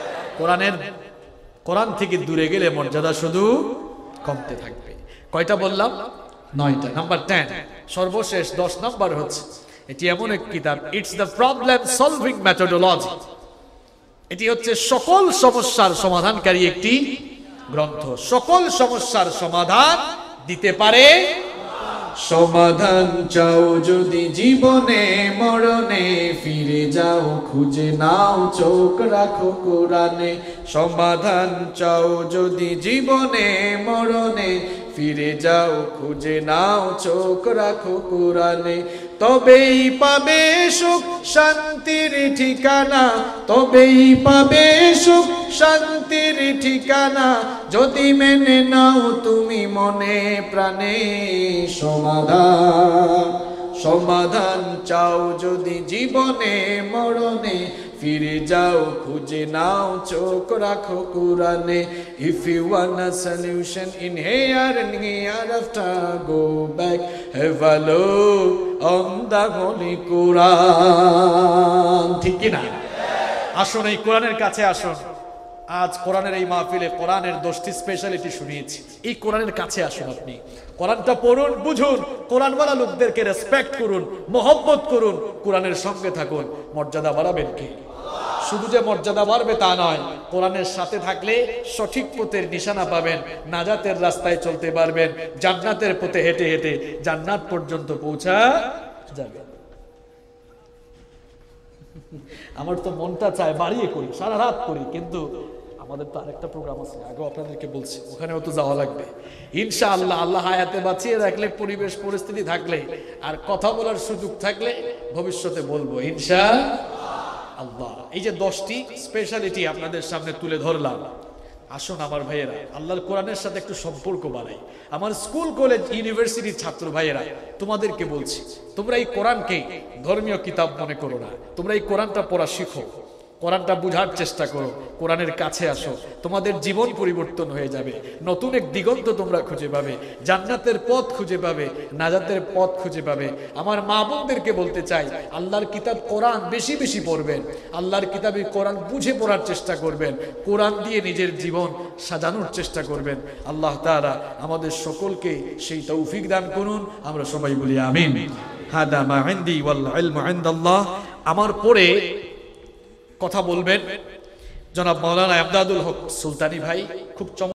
কোরআন থেকে দূরে গেলে মর্যাদা শুধু কমতে থাকবে। কয়টা বললাম? 9টা। নাম্বার 10, সর্বশেষ 10 নাম্বার হচ্ছে, এটি এমন এক কিতাব, it's the problem solving methodology. এটি হচ্ছে সকল সমস্যার সমাধানকারী একটি গ্রন্থ। সকল সমস্যার সমাধান দিতে পারে। সমাধান চাও যদি জীবনে মরণে, ফিরে যাও খুঁজে নাও চোখ রাখো কোরআনে। সমাধান চাও যদি জীবনে মরণে, ফিরে যাও খুঁজে নাও চোখ রাখো কোরআনে। তবেই পাবে সুখ শান্তির ঠিকানা, তবেই পাবে সুখ শান্তির ঠিকানা, যদি মেনে নাও তুমি মনে প্রাণে সমাধান, সমাধান চাও যদি জীবনে মরণে, ফিরে যাও খুঁজে নাও চোখ রাখো কোরআনে। If you want a solution in here and hereafter, go back, have a look on the Holy Quran. ঠিক কি না? আসুন এই কোরআনের কাছে আসুন। আজ কোরআনের এই মাহফিলে কোরআনের 10টি স্পেশালিটি শুনিয়েছি। এই কোরআনের কাছে আসুন, আপনি কোরআনটা পড়ুন, বুঝুন, কোরআনওয়ালা লোকদেরকে রেসপেক্ট করুন, মহব্বত করুন, কোরআনের সঙ্গে থাকুন। মর্যাদা বাড়াবেন কি? শুধু যে মর্যাদা বাড়বে তা নয়, কোরআনের সাথে থাকলে সঠিক পথের নিশানা পাবেন, নাজাতের রাস্তায় চলতে পারবেন, জান্নাতের পথে হেঁটে হেঁটে জান্নাত পর্যন্ত পৌঁছা যাবে। আমার তো মনটা চায় বাড়িয়ে করি, সারা রাত করি, কিন্তু আমাদের তো আরেকটা প্রোগ্রাম আছে, আগে আপনাদেরকে বলছি, ওখানেও তো যাওয়া লাগবে ইনশাআল্লাহ। আল্লাহ হায়াতে বাঁচিয়ে রাখলে, পরিবেশ পরিস্থিতি থাকলে, আর কথা বলার সুযোগ থাকলে ভবিষ্যতে বলবো ইনশাআল্লাহ। এই যে 10টি স্পেশালিটি আপনাদের সামনে তুলে ধরলাম, আসুন আমার ভাইয়েরা আল্লাহর কোরআনের সাথে একটু সম্পর্ক বাড়াই। আমার স্কুল কলেজ ইউনিভার্সিটির ছাত্র ভাইয়েরা, তোমাদেরকে বলছি, তোমরা এই কোরআনকে ধর্মীয় কিতাব মনে করো না, তোমরা এই কোরআনটা পড়া শিখো, কোরআনটা বুঝার চেষ্টা করো, কোরআনের কাছে আসো, তোমাদের জীবন পরিবর্তন হয়ে যাবে, নতুন এক দিগন্ত তোমরা খুঁজে পাবে, জান্নাতের পথ খুঁজে পাবে, নাজাতের পথ খুঁজে পাবে। আমার মা বোনদেরকে বলতে চাই, আল্লাহর কিতাব কোরআন বেশি বেশি পড়বেন, আল্লাহর কিতাবে কোরআন বুঝে পড়ার চেষ্টা করবেন, কোরআন দিয়ে নিজের জীবন সাজানোর চেষ্টা করবেন। আল্লাহ তাআলা আমাদের সকলকে সেই তৌফিক দান করুন, আমরা সবাই বলি আমিন। হাদা মা ইনদি ওয়াল ইলমু ইনদাল্লাহ। আমার পরে কথা বলবেন জনাব মাওলানা ইমদাদুল হক সুলতানি ভাই, খুব